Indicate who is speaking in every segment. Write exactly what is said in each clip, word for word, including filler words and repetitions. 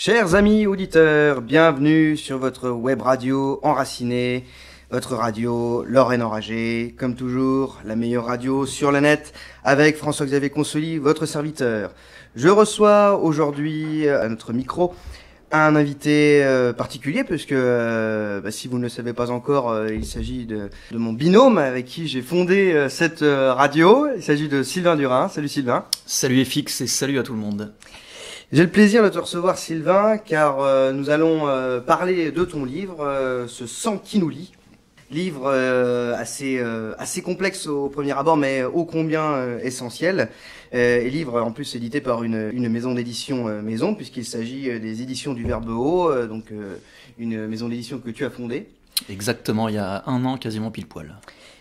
Speaker 1: Chers amis auditeurs, bienvenue sur votre web radio enracinée, votre radio Lorraine Enragée, comme toujours, la meilleure radio sur la net, avec François-Xavier Consoli, votre serviteur. Je reçois aujourd'hui à notre micro un invité euh, particulier, puisque euh, bah, si vous ne le savez pas encore, euh, il s'agit de, de mon binôme avec qui j'ai fondé euh, cette euh, radio. Il s'agit de Sylvain Durin. Salut Sylvain.
Speaker 2: Salut F X et salut à tout le monde.
Speaker 1: J'ai le plaisir de te recevoir Sylvain, car euh, nous allons euh, parler de ton livre, euh, Ce sang qui nous lie. Livre euh, assez euh, assez complexe au premier abord, mais ô combien euh, essentiel. Euh, et livre en plus édité par une, une maison d'édition euh, maison, puisqu'il s'agit euh, des éditions du Verbe Haut, euh, donc euh, une maison d'édition que tu as fondée.
Speaker 2: Exactement, il y a un an quasiment pile poil.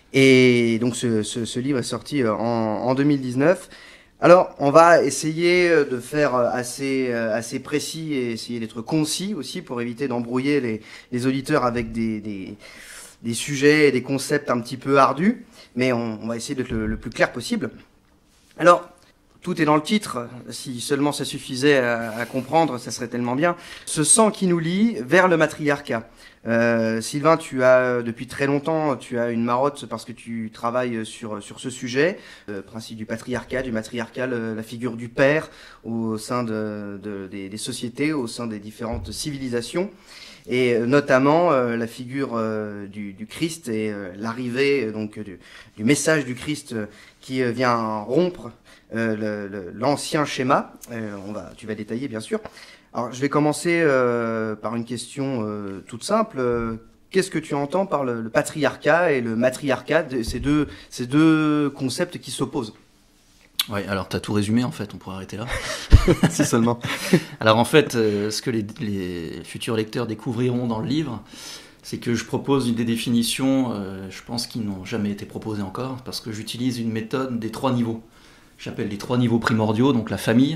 Speaker 1: Et donc ce, ce, ce livre est sorti en, en deux mille dix-neuf. Alors, on va essayer de faire assez assez précis et essayer d'être concis aussi pour éviter d'embrouiller les, les auditeurs avec des, des, des sujets et des concepts un petit peu ardus, mais on, on va essayer d'être le, le plus clair possible. Alors, tout est dans le titre, si seulement ça suffisait à, à comprendre, ça serait tellement bien. Ce sang qui nous lie vers le matriarcat. Euh, Sylvain, tu as depuis très longtemps, tu as une marotte parce que tu travailles sur sur ce sujet, le principe du patriarcat, du matriarcat, le, la figure du père au sein de, de des, des sociétés, au sein des différentes civilisations, et notamment euh, la figure euh, du, du Christ et euh, l'arrivée donc du, du message du Christ euh, qui euh, vient rompre euh, le, le, l'ancien schéma. Euh, on va, tu vas détailler bien sûr. Alors, je vais commencer euh, par une question euh, toute simple. Euh, qu'est-ce que tu entends par le, le patriarcat et le matriarcat, ces deux, ces deux concepts qui s'opposent?
Speaker 2: Oui, alors tu as tout résumé en fait, on pourrait arrêter là.
Speaker 1: Si seulement.
Speaker 2: Alors en fait, euh, ce que les, les futurs lecteurs découvriront dans le livre, c'est que je propose des définitions, euh, je pense, qui n'ont jamais été proposées encore, parce que j'utilise une méthode des trois niveaux. J'appelle les trois niveaux primordiaux, donc la famille,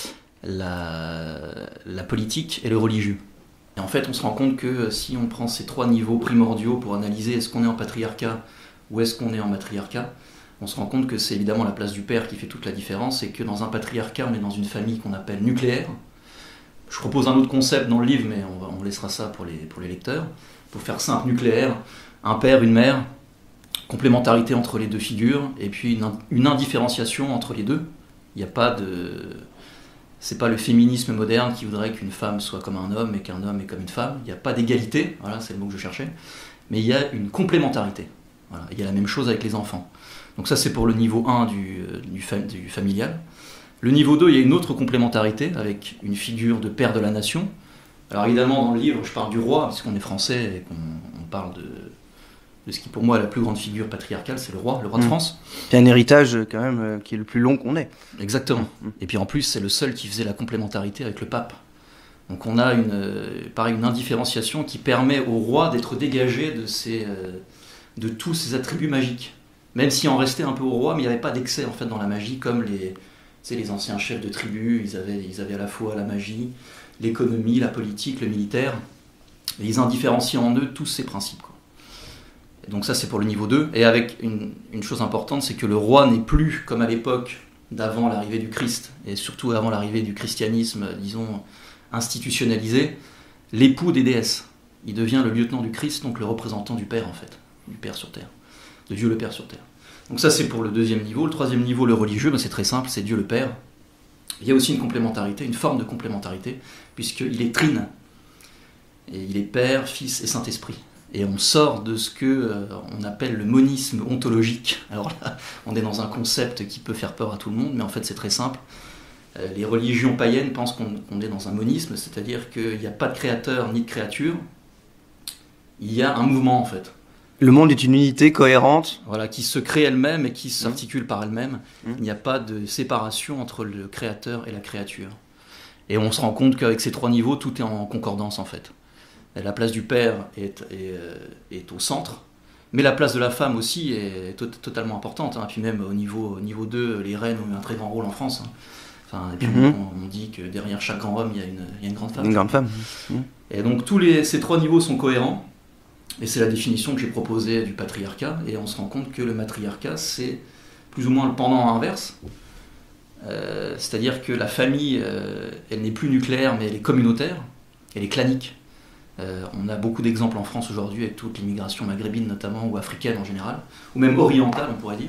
Speaker 2: La, la politique et le religieux. Et en fait, on se rend compte que si on prend ces trois niveaux primordiaux pour analyser est-ce qu'on est en patriarcat ou est-ce qu'on est en matriarcat, on se rend compte que c'est évidemment la place du père qui fait toute la différence et que dans un patriarcat, on est dans une famille qu'on appelle nucléaire. Je propose un autre concept dans le livre, mais on, va, on laissera ça pour les, pour les lecteurs. Pour faire simple, nucléaire, un père, une mère, complémentarité entre les deux figures, et puis une, une indifférenciation entre les deux. Il n'y a pas de... C'est pas le féminisme moderne qui voudrait qu'une femme soit comme un homme et qu'un homme est comme une femme. Il n'y a pas d'égalité, voilà, c'est le mot que je cherchais, mais il y a une complémentarité. Voilà. Il y a la même chose avec les enfants. Donc ça, c'est pour le niveau un du, du, fam- du familial. Le niveau deux, il y a une autre complémentarité avec une figure de père de la nation. Alors évidemment, dans le livre, je parle du roi, puisqu'on est français et qu'on on parle de, de ce qui pour moi est la plus grande figure patriarcale, c'est le roi, le roi de France.
Speaker 1: C'est un héritage quand même euh, qui est le plus long qu'on ait.
Speaker 2: Exactement. Et puis en plus, c'est le seul qui faisait la complémentarité avec le pape. Donc on a une, euh, pareil, une indifférenciation qui permet au roi d'être dégagé de, ses, euh, de tous ses attributs magiques. Même s'il en restait un peu au roi, mais il n'y avait pas d'excès en fait dans la magie, comme les, tu sais, les anciens chefs de tribu, ils avaient, ils avaient à la fois la magie, l'économie, la politique, le militaire, et ils indifférencient en eux tous ces principes, quoi. Et donc ça, c'est pour le niveau deux, et avec une, une chose importante, c'est que le roi n'est plus comme à l'époque d'avant l'arrivée du Christ, et surtout avant l'arrivée du christianisme, disons, institutionnalisé, l'époux des déesses. Il devient le lieutenant du Christ, donc le représentant du Père, en fait, du Père sur Terre, de Dieu le Père sur Terre. Donc ça, c'est pour le deuxième niveau. Le troisième niveau, le religieux, ben c'est très simple, c'est Dieu le Père. Il y a aussi une complémentarité, une forme de complémentarité, puisqu'il est trine. Et il est Père, Fils et Saint-Esprit. Et on sort de ce qu'on euh, appelle le monisme ontologique. Alors là, on est dans un concept qui peut faire peur à tout le monde, mais en fait c'est très simple. Euh, les religions païennes pensent qu'on, qu'on est dans un monisme, c'est-à-dire qu'il n'y a pas de créateur ni de créature, il y a un mouvement en fait.
Speaker 1: Le monde est une unité cohérente.
Speaker 2: Voilà, qui se crée elle-même et qui s'articule mmh. par elle-même.
Speaker 1: Mmh.
Speaker 2: Il n'y a pas de séparation entre le créateur et la créature. Et on se rend compte qu'avec ces trois niveaux, tout est en concordance en fait. La place du père est, est, est au centre, mais la place de la femme aussi est to- totalement importante. Hein. Puis même au niveau, au niveau deux, les reines ont eu un très grand rôle en France. Hein. Enfin, et puis mmh. on, on dit que derrière chaque grand homme, il y a une, il y a une grande femme.
Speaker 1: Une grande femme. Mmh.
Speaker 2: Et donc tous les, ces trois niveaux sont cohérents. Et c'est la définition que j'ai proposée du patriarcat. Et on se rend compte que le matriarcat, c'est plus ou moins le pendant inverse. Euh, c'est-à-dire que la famille, euh, elle n'est plus nucléaire, mais elle est communautaire, elle est clanique. Euh, on a beaucoup d'exemples en France aujourd'hui, avec toute l'immigration maghrébine notamment, ou africaine en général, ou même orientale, on pourrait dire.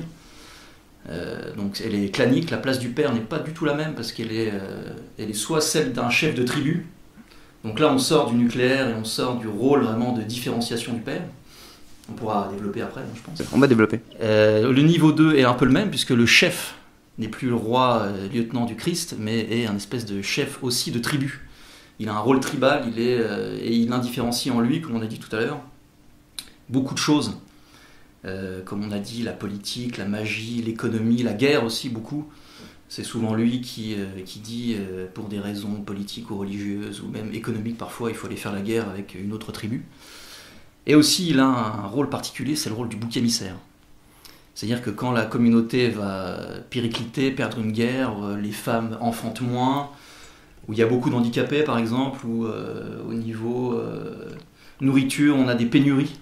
Speaker 2: Euh, donc elle est clanique, la place du père n'est pas du tout la même, parce qu'elle est, euh, elle est soit celle d'un chef de tribu, donc là on sort du nucléaire et on sort du rôle vraiment de différenciation du père. On pourra développer après, je pense.
Speaker 1: On va développer.
Speaker 2: Euh, le niveau deux est un peu le même, puisque le chef n'est plus le roi euh, lieutenant du Christ, mais est un espèce de chef aussi de tribu. Il a un rôle tribal, il est, euh, et il indifférencie en lui, comme on a dit tout à l'heure, beaucoup de choses. Euh, comme on a dit, la politique, la magie, l'économie, la guerre aussi, beaucoup. C'est souvent lui qui, euh, qui dit, euh, pour des raisons politiques ou religieuses, ou même économiques parfois, il faut aller faire la guerre avec une autre tribu. Et aussi, il a un rôle particulier, c'est le rôle du bouc émissaire. C'est-à-dire que quand la communauté va péricliter, perdre une guerre, les femmes enfantent moins, où il y a beaucoup d'handicapés par exemple, ou euh, au niveau euh, nourriture, on a des pénuries.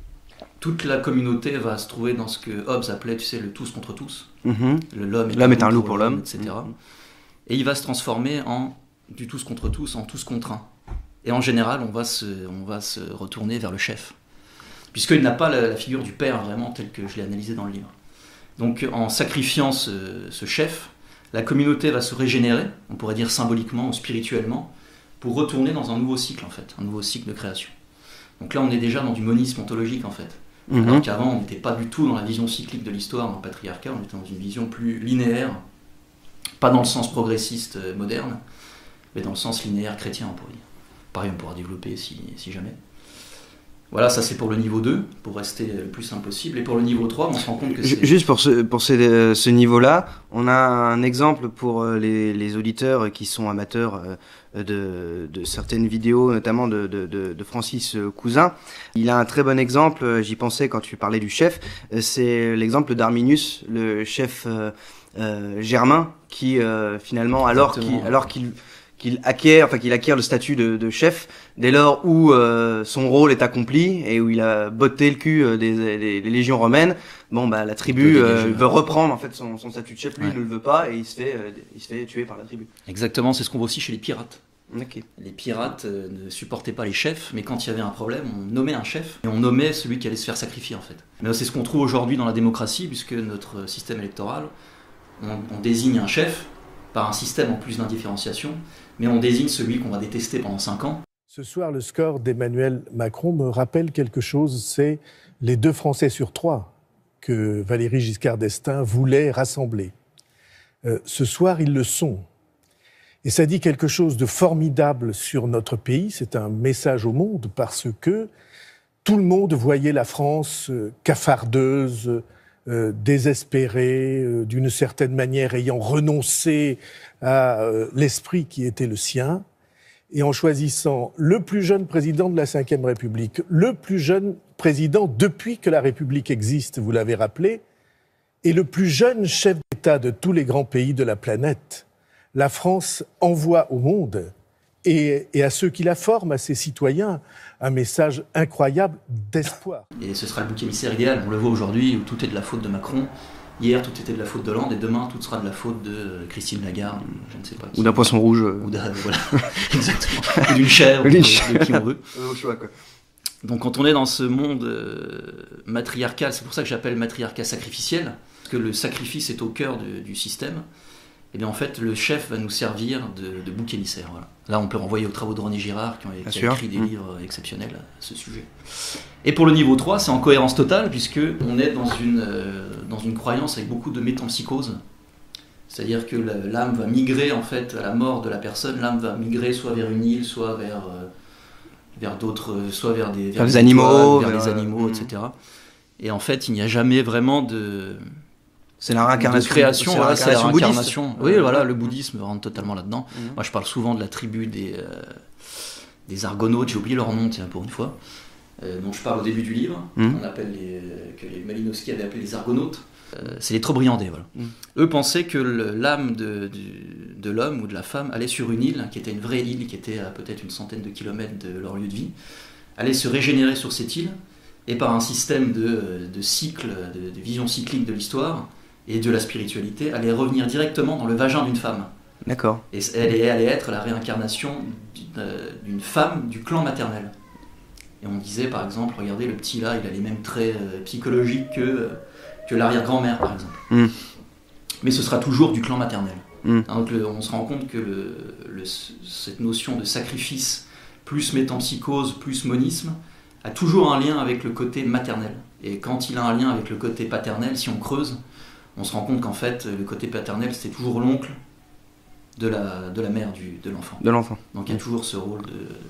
Speaker 2: Toute la communauté va se trouver dans ce que Hobbes appelait, tu sais, le tous contre tous.
Speaker 1: Mmh.
Speaker 2: Le, l'homme est,
Speaker 1: l'homme
Speaker 2: un,
Speaker 1: est un loup pour l'homme,
Speaker 2: et cetera. Mmh. Et il va se transformer en du tous contre tous, en tous contre un. Et en général, on va se, on va se retourner vers le chef. Puisqu'il n'a pas la, la figure du père vraiment telle que je l'ai analysée dans le livre. Donc en sacrifiant ce, ce chef, la communauté va se régénérer, on pourrait dire symboliquement ou spirituellement, pour retourner dans un nouveau cycle en fait, un nouveau cycle de création. Donc là on est déjà dans du monisme ontologique en fait. Mmh. Alors qu'avant on n'était pas du tout dans la vision cyclique de l'histoire, dans le patriarcat, on était dans une vision plus linéaire, pas dans le sens progressiste moderne, mais dans le sens linéaire chrétien on pourrait dire. Pareil on pourra développer si, si jamais. Voilà, ça c'est pour le niveau deux, pour rester le plus simple possible. Et pour le niveau trois, on se rend compte que c'est...
Speaker 1: Juste pour ce, pour ce, ce niveau-là, on a un exemple pour les, les auditeurs qui sont amateurs de, de certaines vidéos, notamment de, de, de Francis Cousin. Il a un très bon exemple, j'y pensais quand tu parlais du chef, c'est l'exemple d'Arminius, le chef euh, euh, germain, qui euh, finalement, alors qu'il, alors qu'il qu'il acquiert, enfin qu'il acquiert le statut de, de chef dès lors où euh, son rôle est accompli et où il a botté le cul euh, des, des, des légions romaines. Bon bah la tribu euh, veut reprendre en fait son, son statut de chef, lui ouais. il ne le veut pas et il se fait, euh, il se fait tuer par la tribu.
Speaker 2: Exactement, c'est ce qu'on voit aussi chez les pirates.
Speaker 1: Okay.
Speaker 2: Les pirates euh, ne supportaient pas les chefs, mais quand il y avait un problème, on nommait un chef et on nommait celui qui allait se faire sacrifier en fait. Mais c'est ce qu'on trouve aujourd'hui dans la démocratie, puisque notre système électoral, on, on désigne un chef par un système en plus d'indifférenciation, mais on désigne celui qu'on va détester pendant cinq ans.
Speaker 3: Ce soir, le score d'Emmanuel Macron me rappelle quelque chose, c'est les deux Français sur trois que Valéry Giscard d'Estaing voulait rassembler. Euh, ce soir, ils le sont. Et ça dit quelque chose de formidable sur notre pays, c'est un message au monde, parce que tout le monde voyait la France euh, cafardeuse, Euh, désespéré, euh, d'une certaine manière ayant renoncé à euh, l'esprit qui était le sien, et en choisissant le plus jeune président de la cinquième République, le plus jeune président depuis que la République existe, vous l'avez rappelé, et le plus jeune chef d'État de tous les grands pays de la planète, la France envoie au monde et, et à ceux qui la forment, à ses citoyens, un message incroyable d'espoir.
Speaker 2: Et ce sera le bouc émissaire idéal. On le voit aujourd'hui où tout est de la faute de Macron. Hier, tout était de la faute d'Hollande. Et demain, tout sera de la faute de Christine Lagarde, je ne sais pas qui.
Speaker 1: Ou d'un poisson rouge.
Speaker 2: Ou d'un, voilà, exactement. Ou d'une chèvre, ou de, de qui on veut.
Speaker 1: Au choix, quoi.
Speaker 2: Donc quand on est dans ce monde euh, matriarcal, c'est pour ça que j'appelle matriarcat sacrificiel, parce que le sacrifice est au cœur de, du système. Et bien en fait, le chef va nous servir de, de bouc émissaire. Voilà. Là, on peut renvoyer aux travaux de René Girard, qui, ont, qui a écrit des mmh. livres exceptionnels à ce sujet. Et pour le niveau trois, c'est en cohérence totale, puisqu'on est dans une, euh, dans une croyance avec beaucoup de métempsychose. C'est-à-dire que l'âme va migrer, en fait, à la mort de la personne, l'âme va migrer soit vers une île, soit vers, euh, vers d'autres, soit vers des, vers
Speaker 1: des
Speaker 2: des
Speaker 1: animaux,
Speaker 2: vers
Speaker 1: vers
Speaker 2: des animaux, mmh. et cetera. Et en fait, il n'y a jamais vraiment de...
Speaker 1: C'est la réincarnation.
Speaker 2: De création, c'est la
Speaker 1: réincarnation,
Speaker 2: c'est la réincarnation. Oui,
Speaker 1: euh,
Speaker 2: voilà, le bouddhisme rentre totalement là-dedans. Mmh. Moi, je parle souvent de la tribu des, euh, des Argonautes, j'ai oublié leur nom, tiens, pour une fois, euh, dont je parle au début du livre, mmh. on appelle les, que les Malinowski avaient appelé les Argonautes. Euh, c'est les Trobriandais, voilà. Mmh. Eux pensaient que le, l'âme de, de, de l'homme ou de la femme allait sur une île, qui était une vraie île, qui était à peut-être une centaine de kilomètres de leur lieu de vie, allait se régénérer sur cette île, et par un système de, de cycle, de, de vision cyclique de l'histoire, et de la spiritualité allait revenir directement dans le vagin d'une femme.
Speaker 1: D'accord.
Speaker 2: Et elle allait être la réincarnation d'une femme du clan maternel. Et on disait par exemple, regardez le petit là, il a les mêmes traits euh, psychologiques que, que l'arrière-grand-mère par exemple. Mm. Mais ce sera toujours du clan maternel. Mm. Donc le, on se rend compte que le, le, cette notion de sacrifice, plus métempsychose, plus monisme, a toujours un lien avec le côté maternel. Et quand il a un lien avec le côté paternel, si on creuse, on se rend compte qu'en fait, le côté paternel, c'était toujours l'oncle de la, de la mère du, de l'enfant.
Speaker 1: De l'enfant.
Speaker 2: Donc il y a toujours ce rôle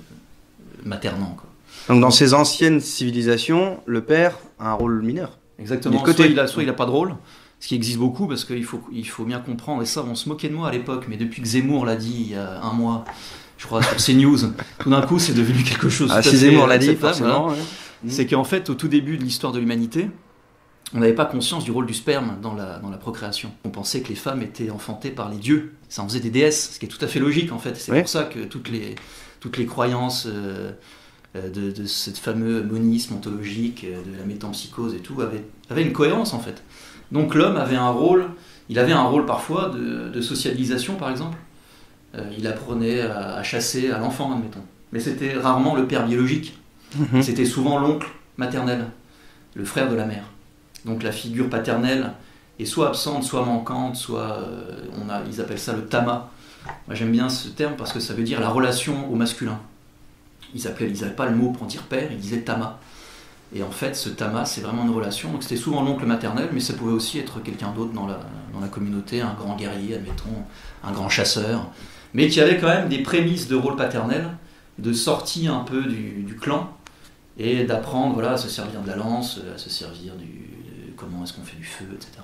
Speaker 2: de maternant, quoi.
Speaker 1: Donc dans ces anciennes civilisations, le père a un rôle mineur.
Speaker 2: Exactement, côté... soit, il a, soit il n'a pas de rôle, ce qui existe beaucoup, parce qu'il faut, il faut bien comprendre, et ça on se moquait de moi à l'époque, mais depuis que Zemmour l'a dit il y a un mois, je crois sur CNews, tout d'un coup c'est devenu quelque chose de
Speaker 1: ah, si Zemmour l'a dit, forcément. Voilà.
Speaker 2: Ouais. C'est qu'en fait au tout début de l'histoire de l'humanité, on n'avait pas conscience du rôle du sperme dans la, dans la procréation. On pensait que les femmes étaient enfantées par les dieux, ça en faisait des déesses, ce qui est tout à fait logique en fait, c'est ouais. pour ça que toutes les, toutes les croyances... Euh, De, de ce fameux monisme ontologique, de la métempsychose et tout, avait, avait une cohérence en fait. Donc l'homme avait un rôle, il avait un rôle parfois de, de socialisation par exemple. Euh, il apprenait à, à chasser à l'enfant, admettons. Mais c'était rarement le père biologique. Mmh. C'était souvent l'oncle maternel, le frère de la mère. Donc la figure paternelle est soit absente, soit manquante, soit euh, on a, ils appellent ça le tama. Moi j'aime bien ce terme parce que ça veut dire la relation au masculin. Ils n'avaient pas le mot pour dire père, ils disaient tama. Et en fait, ce tama, c'est vraiment une relation. Donc c'était souvent l'oncle maternel, mais ça pouvait aussi être quelqu'un d'autre dans la, dans la communauté, un grand guerrier, admettons, un grand chasseur, mais qui avait quand même des prémices de rôle paternel, de sortie un peu du, du clan, et d'apprendre voilà, à se servir de la lance, à se servir du... De, comment est-ce qu'on fait du feu, et cetera.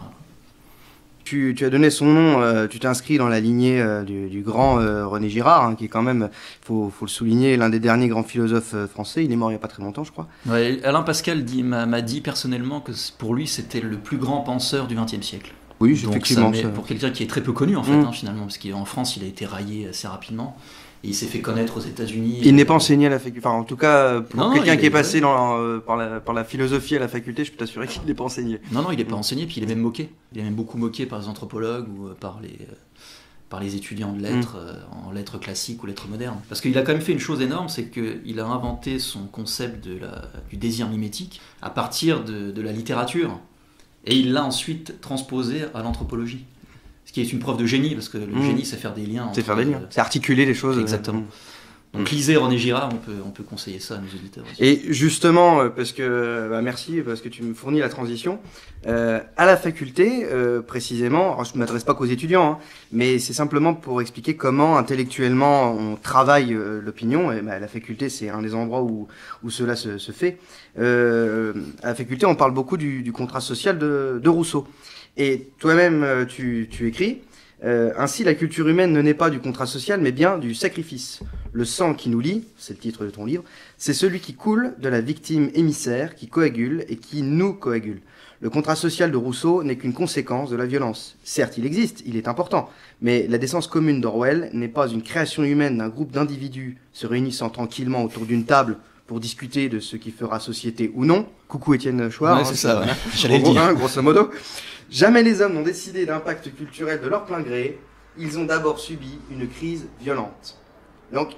Speaker 1: Tu, tu as donné son nom, euh, tu t'es inscrit dans la lignée euh, du, du grand euh, René Girard, hein, qui est quand même, il faut, faut le souligner, l'un des derniers grands philosophes euh, français. Il est mort il n'y a pas très longtemps, je crois.
Speaker 2: Ouais, Alain Pascal m'a dit personnellement que pour lui, c'était le plus grand penseur du vingtième siècle.
Speaker 1: Oui, donc, effectivement.
Speaker 2: Ça, pour quelqu'un qui est très peu connu, en fait, mmh. hein, finalement, parce qu'en France, il a été raillé assez rapidement. Et il s'est fait connaître aux États-Unis.
Speaker 1: Il n'est pas enseigné à la faculté. Enfin, en tout cas, pour quelqu'un qui est passé dans, euh, par, la, par la philosophie à la faculté, je peux t'assurer qu'il n'est pas enseigné.
Speaker 2: Non, non, il n'est pas enseigné, puis il est même moqué. Il est même beaucoup moqué par les anthropologues ou par les, euh, par les étudiants de lettres, mmh. euh, en lettres classiques ou lettres modernes. Parce qu'il a quand même fait une chose énorme, c'est qu'il a inventé son concept de la, du désir mimétique à partir de, de la littérature. Et il l'a ensuite transposé à l'anthropologie. Ce qui est une preuve de génie, parce que le mmh. génie, c'est faire des liens.
Speaker 1: C'est faire des liens, euh, c'est articuler les choses.
Speaker 2: Exactement. Euh, Donc lisez René Girard, on peut, on peut conseiller ça à nos auditeurs aussi.
Speaker 1: Et justement, parce que, bah merci, parce que tu me fournis la transition, euh, à la faculté, euh, précisément, alors je ne m'adresse pas qu'aux étudiants, hein, mais c'est simplement pour expliquer comment intellectuellement on travaille euh, l'opinion, et bah, la faculté c'est un des endroits où, où cela se, se fait. Euh, à la faculté on parle beaucoup du, du contrat social de, de Rousseau. Et toi-même, tu, tu écris, euh, ainsi la culture humaine ne naît pas du contrat social, mais bien du sacrifice. Le sang qui nous lie, c'est le titre de ton livre, c'est celui qui coule de la victime émissaire, qui coagule et qui nous coagule. Le contrat social de Rousseau n'est qu'une conséquence de la violence. Certes, il existe, il est important, mais la décence commune d'Orwell n'est pas une création humaine d'un groupe d'individus se réunissant tranquillement autour d'une table pour discuter de ce qui fera société ou non. Coucou Étienne Chouard.
Speaker 2: Ouais, c'est ça, ouais. J'allais le dire.
Speaker 1: Hein, grosso modo. Jamais les hommes n'ont décidé d'impact culturel de leur plein gré. Ils ont d'abord subi une crise violente. Donc,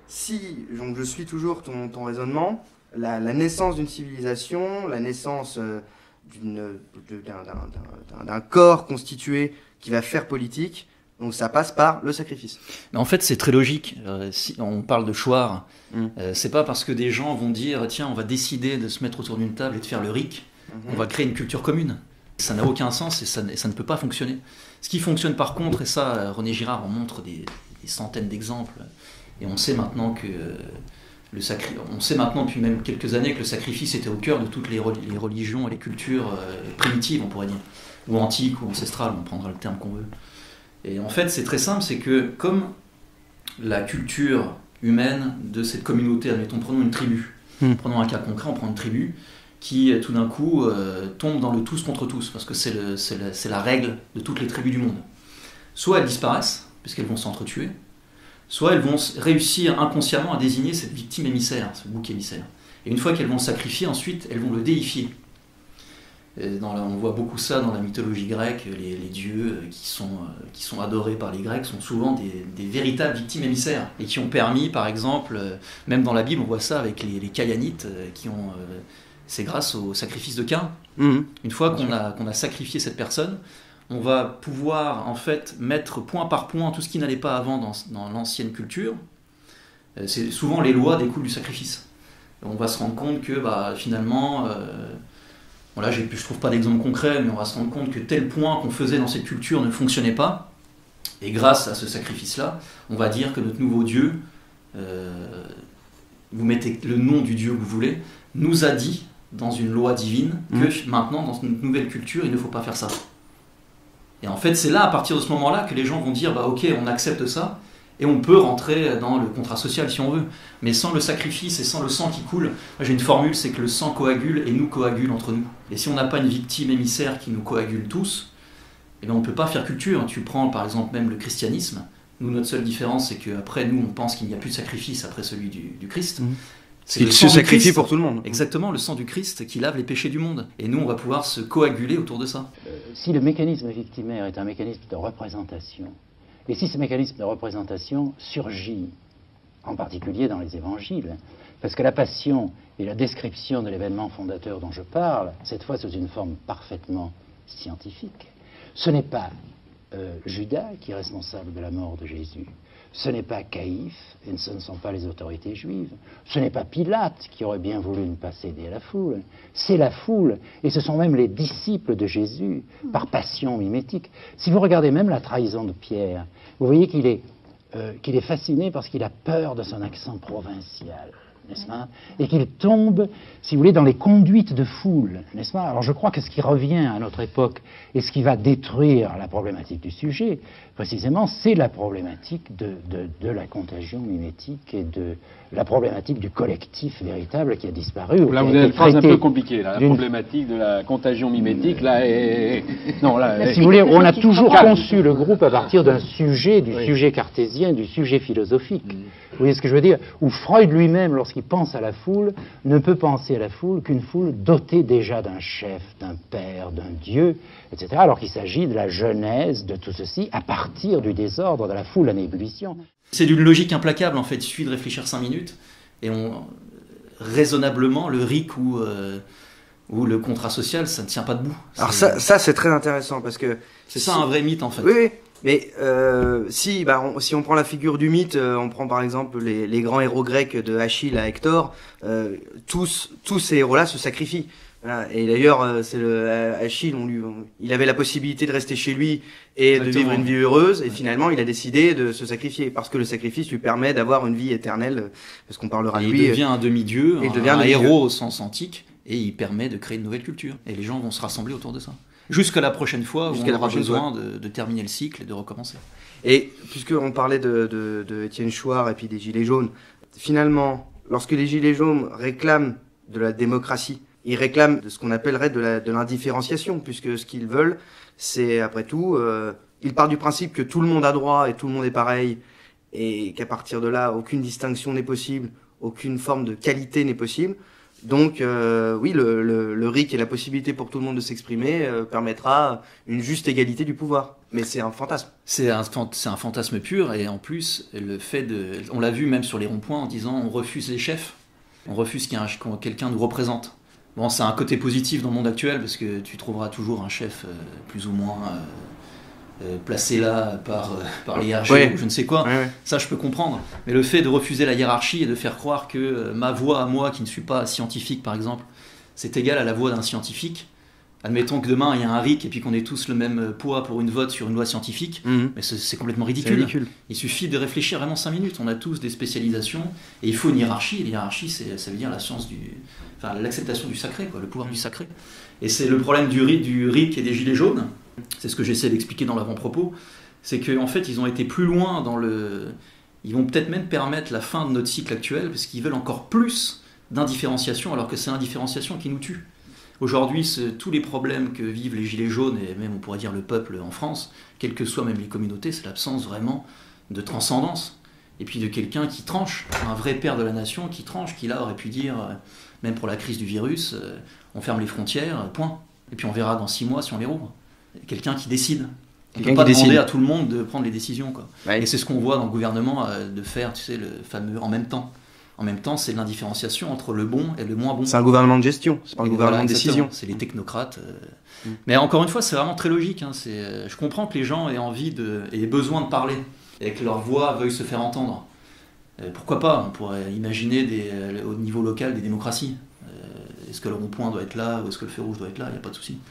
Speaker 1: si donc je suis toujours ton, ton raisonnement, la, la naissance d'une civilisation, la naissance euh, d'une, d'un, d'un, d'un, d'un corps constitué qui va faire politique, donc ça passe par le sacrifice.
Speaker 2: Mais en fait, c'est très logique. Euh, si on parle de Chouard, mm. euh, c'est pas parce que des gens vont dire tiens, on va décider de se mettre autour d'une table et de faire le R I C, mm-hmm. on va créer une culture commune. Ça n'a aucun sens et ça, ça ne peut pas fonctionner. Ce qui fonctionne par contre, et ça, René Girard en montre des, des centaines d'exemples, et on sait maintenant que le sacri... on sait maintenant depuis même quelques années que le sacrifice était au cœur de toutes les, reli- les religions et les cultures euh, primitives, on pourrait dire, ou antiques ou ancestrales, on prendra le terme qu'on veut. Et en fait, c'est très simple, c'est que comme la culture humaine de cette communauté, admettons, prenons une tribu, mmh. prenons un cas concret, on prend une tribu qui tout d'un coup euh, tombe dans le tous contre tous, parce que c'est, le, c'est, le, c'est la règle de toutes les tribus du monde. Soit elles disparaissent, puisqu'elles vont s'entretuer, soit elles vont réussir inconsciemment à désigner cette victime émissaire, ce bouc émissaire. Et une fois qu'elles vont le sacrifier, ensuite elles vont le déifier. Et dans la, on voit beaucoup ça dans la mythologie grecque, les, les dieux qui sont, euh, qui sont adorés par les Grecs sont souvent des, des véritables victimes émissaires, et qui ont permis, par exemple, euh, même dans la Bible, on voit ça avec les, les Caïanites, euh, qui ont, euh, c'est grâce au sacrifice de Caïn. Mmh. Une fois qu'on a, qu'on a sacrifié cette personne, on va pouvoir en fait mettre point par point tout ce qui n'allait pas avant dans, dans l'ancienne culture. Euh, c'est, souvent les lois découlent du sacrifice. On va se rendre compte que bah, finalement... Euh, Bon là, je ne trouve pas d'exemple concret, mais on va se rendre compte que tel point qu'on faisait dans cette culture ne fonctionnait pas. Et grâce à ce sacrifice-là, on va dire que notre nouveau Dieu, euh, vous mettez le nom du Dieu que vous voulez, nous a dit, dans une loi divine, que mmh. maintenant, dans une nouvelle culture, il ne faut pas faire ça. Et en fait, c'est là, à partir de ce moment-là, que les gens vont dire, bah, ok, on accepte ça, et on peut rentrer dans le contrat social si on veut. Mais sans le sacrifice et sans le sang qui coule, moi j'ai une formule, c'est que le sang coagule et nous coagule entre nous. Et si on n'a pas une victime émissaire qui nous coagule tous, eh bien on ne peut pas faire culture. Tu prends par exemple même le christianisme. Nous, notre seule différence, c'est qu'après, nous, on pense qu'il n'y a plus de sacrifice après celui du, du Christ. Mmh.
Speaker 1: C'est il se sacrifie Christ, pour tout le monde.
Speaker 2: Exactement, le sang du Christ qui lave les péchés du monde. Et nous, on va pouvoir se coaguler autour de ça.
Speaker 4: Euh, si le mécanisme victimaire est un mécanisme de représentation, et si ce mécanisme de représentation surgit, en particulier dans les évangiles, parce que la passion et la description de l'événement fondateur dont je parle, cette fois sous une forme parfaitement scientifique, ce n'est pas euh, Judas qui est responsable de la mort de Jésus, ce n'est pas Caïphe, et ce ne sont pas les autorités juives, ce n'est pas Pilate qui aurait bien voulu ne pas céder à la foule, c'est la foule, et ce sont même les disciples de Jésus, par passion mimétique. Si vous regardez même la trahison de Pierre, vous voyez qu'il est, euh, qu'il est fasciné parce qu'il a peur de son accent provincial, n'est-ce pas ? Et qu'il tombe, si vous voulez, dans les conduites de foule, n'est-ce pas ? Alors je crois que ce qui revient à notre époque et ce qui va détruire la problématique du sujet, précisément, c'est la problématique de, de, de la contagion mimétique et de la problématique du collectif véritable qui a disparu.
Speaker 5: Là, vous avez une phrase un peu compliquée, là, la problématique de la contagion mimétique, là, est...
Speaker 4: Non, là, là, si vous voulez, on a toujours conçu le groupe à partir d'un sujet, du oui. sujet cartésien, du sujet philosophique. Mm. Vous voyez ce que je veux dire ? Où Freud lui-même, lorsqu'il pense à la foule, ne peut penser à la foule qu'une foule dotée déjà d'un chef, d'un père, d'un dieu, et cetera, alors qu'il s'agit de la genèse de tout ceci à partir du désordre de la foule en ébullition.
Speaker 2: C'est d'une logique implacable, en fait. Il suffit de réfléchir cinq minutes, et on, raisonnablement, le R I C ou, euh, ou le contrat social, ça ne tient pas debout.
Speaker 1: Alors ça, ça c'est très intéressant, parce que...
Speaker 2: C'est ça un vrai mythe, en fait.
Speaker 1: Oui, oui. Mais euh, si, bah, on, si on prend la figure du mythe, euh, on prend par exemple les, les grands héros grecs de Achille à Hector, euh, tous, tous ces héros-là se sacrifient. Voilà. Et d'ailleurs, euh, c'est le Achille, on lui, on, il avait la possibilité de rester chez lui et Exactement. de vivre une vie heureuse, et ouais. finalement, il a décidé de se sacrifier parce que le sacrifice lui permet d'avoir une vie éternelle, parce qu'on parlera
Speaker 2: et
Speaker 1: de lui.
Speaker 2: Il devient un demi-dieu, un,
Speaker 1: devient
Speaker 2: un héros au sens antique, et il permet de créer une nouvelle culture. Et les gens vont se rassembler autour de ça. Jusqu'à la prochaine fois où Jusqu'à on aura besoin de, de terminer le cycle et de recommencer.
Speaker 1: Et puisqu'on parlait de, de, de Étienne Chouard et puis des Gilets jaunes, finalement, lorsque les Gilets jaunes réclament de la démocratie, ils réclament de ce qu'on appellerait de, la, de l'indifférenciation, puisque ce qu'ils veulent, c'est après tout, euh, ils partent du principe que tout le monde a droit et tout le monde est pareil, et qu'à partir de là, aucune distinction n'est possible, aucune forme de qualité n'est possible. Donc euh, oui, le, le, le R I C et la possibilité pour tout le monde de s'exprimer euh, permettra une juste égalité du pouvoir. Mais c'est un fantasme.
Speaker 2: C'est un, c'est un fantasme pur, et en plus, le fait de... On l'a vu même sur les ronds-points en disant on refuse les chefs, on refuse qu'un, que quelqu'un nous représente. Bon, c'est un côté positif dans le monde actuel, parce que tu trouveras toujours un chef euh, plus ou moins... Euh, Euh, placé là par, euh, par les hiérarchies ouais. ou je ne sais quoi, ouais, ouais. ça je peux comprendre. Mais le fait de refuser la hiérarchie et de faire croire que euh, ma voix à moi, qui ne suis pas scientifique par exemple, c'est égal à la voix d'un scientifique, admettons que demain il y a un R I C et puis qu'on ait tous le même poids pour une vote sur une loi scientifique, mmh. mais c'est, c'est complètement ridicule.
Speaker 1: C'est ridicule.
Speaker 2: Il suffit de réfléchir vraiment cinq minutes, on a tous des spécialisations, et il faut une hiérarchie, et la hiérarchie c'est, ça veut dire la science du... Enfin, l'acceptation du sacré, quoi, le pouvoir du sacré. Et c'est le problème du, du R I C et des Gilets jaunes. C'est ce que j'essaie d'expliquer dans l'avant-propos, c'est qu'en fait ils ont été plus loin dans le... Ils vont peut-être même permettre la fin de notre cycle actuel, parce qu'ils veulent encore plus d'indifférenciation, alors que c'est l'indifférenciation qui nous tue. Aujourd'hui, c'est, tous les problèmes que vivent les Gilets jaunes, et même on pourrait dire le peuple en France, quelles que soient même les communautés, c'est l'absence vraiment de transcendance. Et puis de quelqu'un qui tranche, un vrai père de la nation qui tranche, qui là aurait pu dire, même pour la crise du virus, on ferme les frontières, point. Et puis on verra dans six mois si on les rouvre. Quelqu'un qui décide. On ne
Speaker 1: Quelqu'un
Speaker 2: peut pas
Speaker 1: qui
Speaker 2: demander
Speaker 1: décide.
Speaker 2: à tout le monde de prendre les décisions, quoi.
Speaker 1: Ouais.
Speaker 2: Et c'est ce qu'on voit dans le gouvernement euh, de faire, tu sais, le fameux en même temps. En même temps, c'est l'indifférenciation entre le bon et le moins bon.
Speaker 1: C'est un gouvernement de gestion, c'est pas un
Speaker 2: Et
Speaker 1: gouvernement
Speaker 2: voilà,
Speaker 1: de
Speaker 2: exactement.
Speaker 1: décision.
Speaker 2: C'est les technocrates. euh.
Speaker 1: Mm.
Speaker 2: Mais encore une fois, c'est vraiment très logique. Hein. C'est, euh, je comprends que les gens aient envie de, aient besoin de parler et que leur voix veuille se faire entendre. Euh, pourquoi pas? On pourrait imaginer des, euh, au niveau local des démocraties. Euh, est-ce que le rond-point doit être là ou est-ce que le feu rouge doit être là? Il n'y a pas de souci.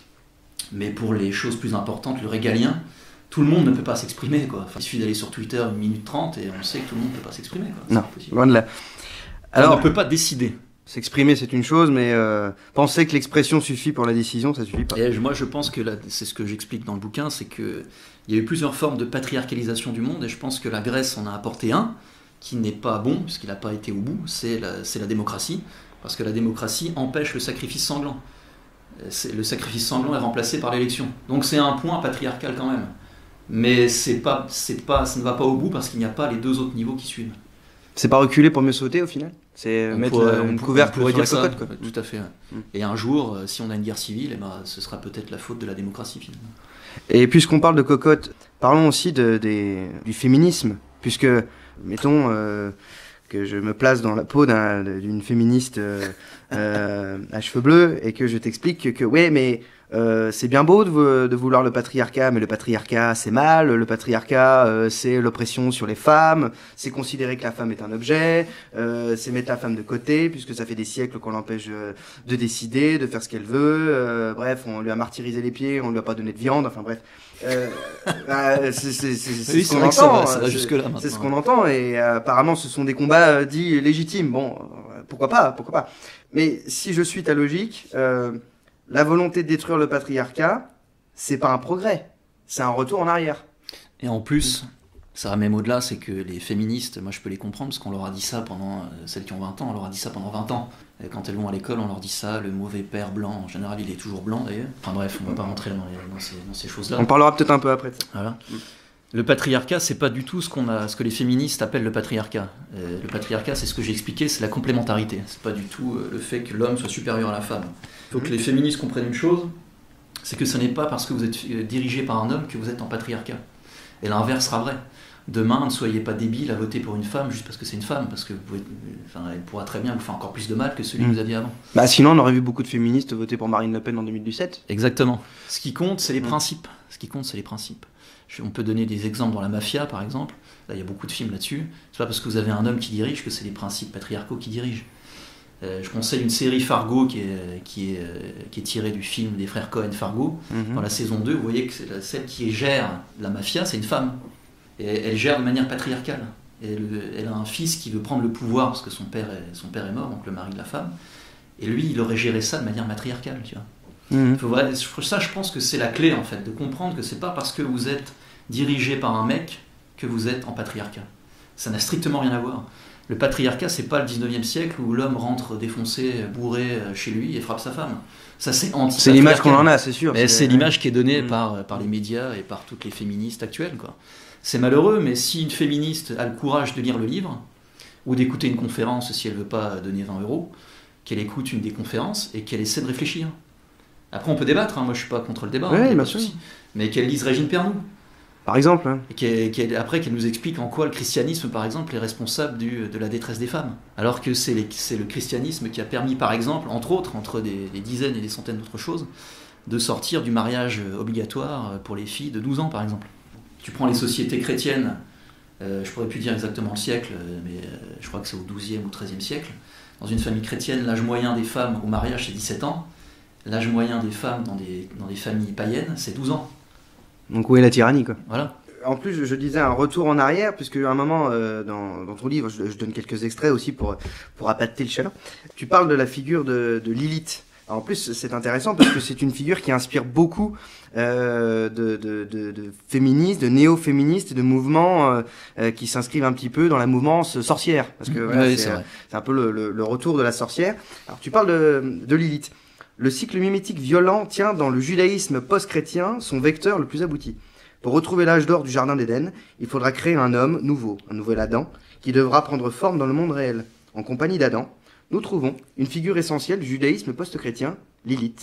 Speaker 2: Mais pour les choses plus importantes, le régalien, tout le monde ne peut pas s'exprimer, quoi. Enfin, il suffit d'aller sur Twitter une minute trente et on sait que tout le monde ne peut pas s'exprimer, quoi. C'est
Speaker 1: Non,
Speaker 2: impossible.
Speaker 1: loin de là.
Speaker 2: Alors, on
Speaker 1: Alors,
Speaker 2: ne peut pas décider.
Speaker 1: s'exprimer c'est une chose, mais euh, penser que l'expression suffit pour la décision, ça suffit pas.
Speaker 2: Et moi, je pense que là, c'est ce que j'explique dans le bouquin, c'est qu'il y a eu plusieurs formes de patriarcalisation du monde, et je pense que la Grèce en a apporté un, qui n'est pas bon, puisqu'il n'a pas été au bout, c'est la, c'est la démocratie, parce que la démocratie empêche le sacrifice sanglant. C'est, le sacrifice sanglant est remplacé par l'élection. Donc c'est un point patriarcal quand même. Mais c'est pas, c'est pas, ça ne va pas au bout parce qu'il n'y a pas les deux autres niveaux qui suivent.
Speaker 1: C'est pas reculer pour mieux sauter au final? C'est
Speaker 2: On
Speaker 1: mettre
Speaker 2: pourrait-
Speaker 1: la-
Speaker 2: on
Speaker 1: une
Speaker 2: pourrait-
Speaker 1: couvercle
Speaker 2: on pourrait
Speaker 1: sur la
Speaker 2: dire ça,
Speaker 1: cocotte, quoi.
Speaker 2: Tout à fait. Ouais.
Speaker 1: Mm.
Speaker 2: Et un jour, euh, si on a une guerre civile, eh ben, ce sera peut-être la faute de la démocratie finalement.
Speaker 1: Et puisqu'on parle de cocotte, parlons aussi de, des, du féminisme, puisque, mettons euh, que je me place dans la peau d'un, d'une féministe euh, euh, à cheveux bleus et que je t'explique que, que ouais, mais euh, c'est bien beau de, vou- de vouloir le patriarcat, mais le patriarcat c'est mal, le patriarcat euh, c'est l'oppression sur les femmes, c'est considérer que la femme est un objet, euh, c'est mettre la femme de côté, puisque ça fait des siècles qu'on l'empêche euh, de décider, de faire ce qu'elle veut, euh, bref, on lui a martyrisé les pieds, on lui a pas donné de viande, enfin bref. Euh, bah, c'est c'est- c'est- c'est
Speaker 2: Oui,
Speaker 1: ce
Speaker 2: c'est
Speaker 1: qu'on
Speaker 2: vrai que ça
Speaker 1: entend,
Speaker 2: va- ça va
Speaker 1: c'est-
Speaker 2: jusque-là,
Speaker 1: c'est ce
Speaker 2: maintenant.
Speaker 1: qu'on entend, et euh, apparemment ce sont des combats euh, dits légitimes. Bon, euh, pourquoi pas, pourquoi pas. Mais si je suis ta logique, euh, la volonté de détruire le patriarcat, c'est pas un progrès, c'est un retour en arrière.
Speaker 2: Et en plus, ça va même au-delà, c'est que les féministes, moi je peux les comprendre, parce qu'on leur a dit ça pendant, euh, celles qui ont vingt ans, on leur a dit ça pendant vingt ans. Et quand elles vont à l'école, on leur dit ça, le mauvais père blanc, en général il est toujours blanc d'ailleurs. Enfin bref, on va pas rentrer dans, les- dans ces, dans ces choses-là.
Speaker 1: On parlera peut-être un peu après de ça.
Speaker 2: Voilà. Le patriarcat, c'est pas du tout ce qu'on a, ce que les féministes appellent le patriarcat. Euh, le patriarcat, c'est ce que j'ai expliqué, c'est la complémentarité. C'est pas du tout euh, le fait que l'homme soit supérieur à la femme. Il faut que les féministes comprennent une chose, c'est que ce n'est pas parce que vous êtes euh, dirigé par un homme que vous êtes en patriarcat. Et l'inverse sera vrai. Demain, ne soyez pas débile à voter pour une femme juste parce que c'est une femme, parce que vous pouvez, enfin, elle pourra très bien vous faire encore plus de mal que celui que vous aviez avant.
Speaker 1: Bah sinon on aurait vu beaucoup de féministes voter pour Marine Le Pen en deux mille dix-sept.
Speaker 2: Exactement. Ce qui compte, c'est les
Speaker 1: Mm.
Speaker 2: principes. Ce qui compte, c'est les principes. Je- On peut donner des exemples dans la mafia, par exemple. Là, il y a beaucoup de films là-dessus. C'est pas parce que vous avez un homme qui dirige que c'est les principes patriarcaux qui dirigent. Euh, je conseille une série Fargo qui est, qui, est, euh, qui est tirée du film des frères Cohen Fargo.
Speaker 1: Mhm.
Speaker 2: Dans la saison deux, vous voyez que c'est la- celle qui gère la mafia, c'est une femme. Et elle gère de manière patriarcale. Et elle, elle a un fils qui veut prendre le pouvoir parce que son père est, son père est mort, donc le mari de la femme. Et lui, il aurait géré ça de manière matriarcale, tu vois.
Speaker 1: Mhm.
Speaker 2: Il faut vrai- ça, je pense que c'est la clé, en fait, de comprendre que c'est pas parce que vous êtes dirigé par un mec que vous êtes en patriarcat. Ça n'a strictement rien à voir. Le patriarcat, c'est pas le dix-neuvième siècle où l'homme rentre défoncé, bourré euh, chez lui et frappe sa femme. Ça, c'est anti.
Speaker 1: C'est l'image qu'on en a, c'est sûr.
Speaker 2: Mais c'est l'image qui est donnée
Speaker 1: Mm.
Speaker 2: par, par les médias et par toutes les féministes actuelles, quoi. C'est malheureux, mais si une féministe a le courage de lire le livre, ou d'écouter une conférence si elle veut pas donner vingt euros, qu'elle écoute une des conférences et qu'elle essaie de réfléchir. Après, on peut débattre, hein. Moi je suis pas contre le débat,
Speaker 1: Oui,
Speaker 2: hein, y a
Speaker 1: bien
Speaker 2: pas de
Speaker 1: sûr.
Speaker 2: souci. Mais qu'elle lise Régine Pernoud.
Speaker 1: Par exemple. Hein.
Speaker 2: Et qu'elle- qu'elle- après, qu'elle nous explique en quoi le christianisme, par exemple, est responsable du, de la détresse des femmes. Alors que c'est les- c'est le christianisme qui a permis, par exemple, entre autres, entre des, des dizaines et des centaines d'autres choses, de sortir du mariage obligatoire pour les filles de douze ans, par exemple. Tu prends les sociétés chrétiennes, euh, je pourrais plus dire exactement le siècle, euh, mais euh, je crois que c'est au douzième ou treizième siècle. Dans une famille chrétienne, l'âge moyen des femmes au mariage, c'est dix-sept ans. L'âge moyen des femmes dans des, dans des familles païennes, c'est douze ans.
Speaker 1: Donc où est la tyrannie, quoi.
Speaker 2: Voilà.
Speaker 1: En plus, je, je disais un retour en arrière, puisque à un moment, euh, dans, dans ton livre, je, je donne quelques extraits aussi pour, pour appâter le chaland. Tu parles de la figure de, de Lilith. Alors, en plus, c'est intéressant parce que c'est une figure qui inspire beaucoup euh, de, de, de, de féministes, de néo-féministes, de mouvements euh, euh, qui s'inscrivent un petit peu dans la mouvance sorcière. Parce que voilà,
Speaker 2: Oui,
Speaker 1: c'est
Speaker 2: c'est
Speaker 1: euh,
Speaker 2: vrai.
Speaker 1: c'est un peu le, le, le retour de la sorcière. Alors, tu parles de, de Lilith. Le cycle mimétique violent tient dans le judaïsme post-chrétien son vecteur le plus abouti. Pour retrouver l'âge d'or du Jardin d'Éden, il faudra créer un homme nouveau, un nouvel Adam, qui devra prendre forme dans le monde réel. En compagnie d'Adam, nous trouvons une figure essentielle du judaïsme post-chrétien, Lilith.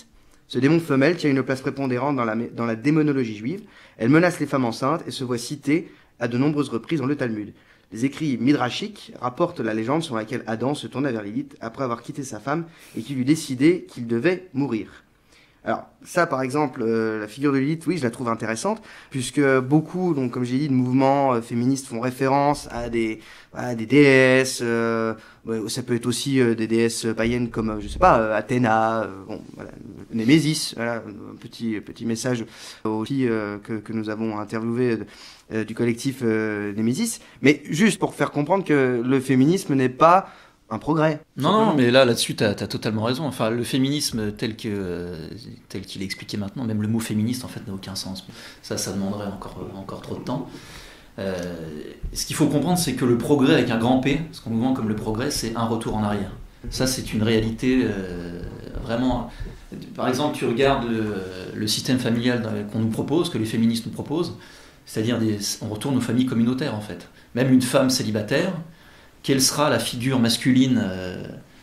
Speaker 1: Ce démon femelle tient une place prépondérante dans la, dans la démonologie juive. Elle menace les femmes enceintes et se voit citée à de nombreuses reprises dans le Talmud. Les écrits midrashiques rapportent la légende sur laquelle Adam se tourna vers Lilith après avoir quitté sa femme et qu'il eut décidé qu'il devait mourir. Alors ça, par exemple, euh, la figure de Lilith, oui, je la trouve intéressante, puisque beaucoup, donc comme j'ai dit, de mouvements euh, féministes font référence à des, à des déesses. Euh, ouais, ça peut être aussi euh, des déesses païennes comme, euh, je sais pas, euh, Athéna, euh, bon, voilà, Némésis. Voilà, un petit petit message aussi euh, que que nous avons interviewé euh, du collectif euh, Némésis. Mais juste pour faire comprendre que le féminisme n'est pas un progrès.
Speaker 2: Non, non, mais là, là-dessus, tu as totalement raison. Enfin, le féminisme tel que euh, tel qu'il est expliqué maintenant, même le mot féministe, en fait, n'a aucun sens. Ça, ça demanderait encore, encore trop de temps. Euh, ce qu'il faut comprendre, c'est que le progrès avec un grand P, ce qu'on nous vend comme le progrès, c'est un retour en arrière. Ça, c'est une réalité euh, vraiment... Par exemple, tu regardes le, le système familial qu'on nous propose, que les féministes nous proposent, c'est-à-dire des, on retourne aux familles communautaires, en fait. Même une femme célibataire, quelle sera la figure masculine euh,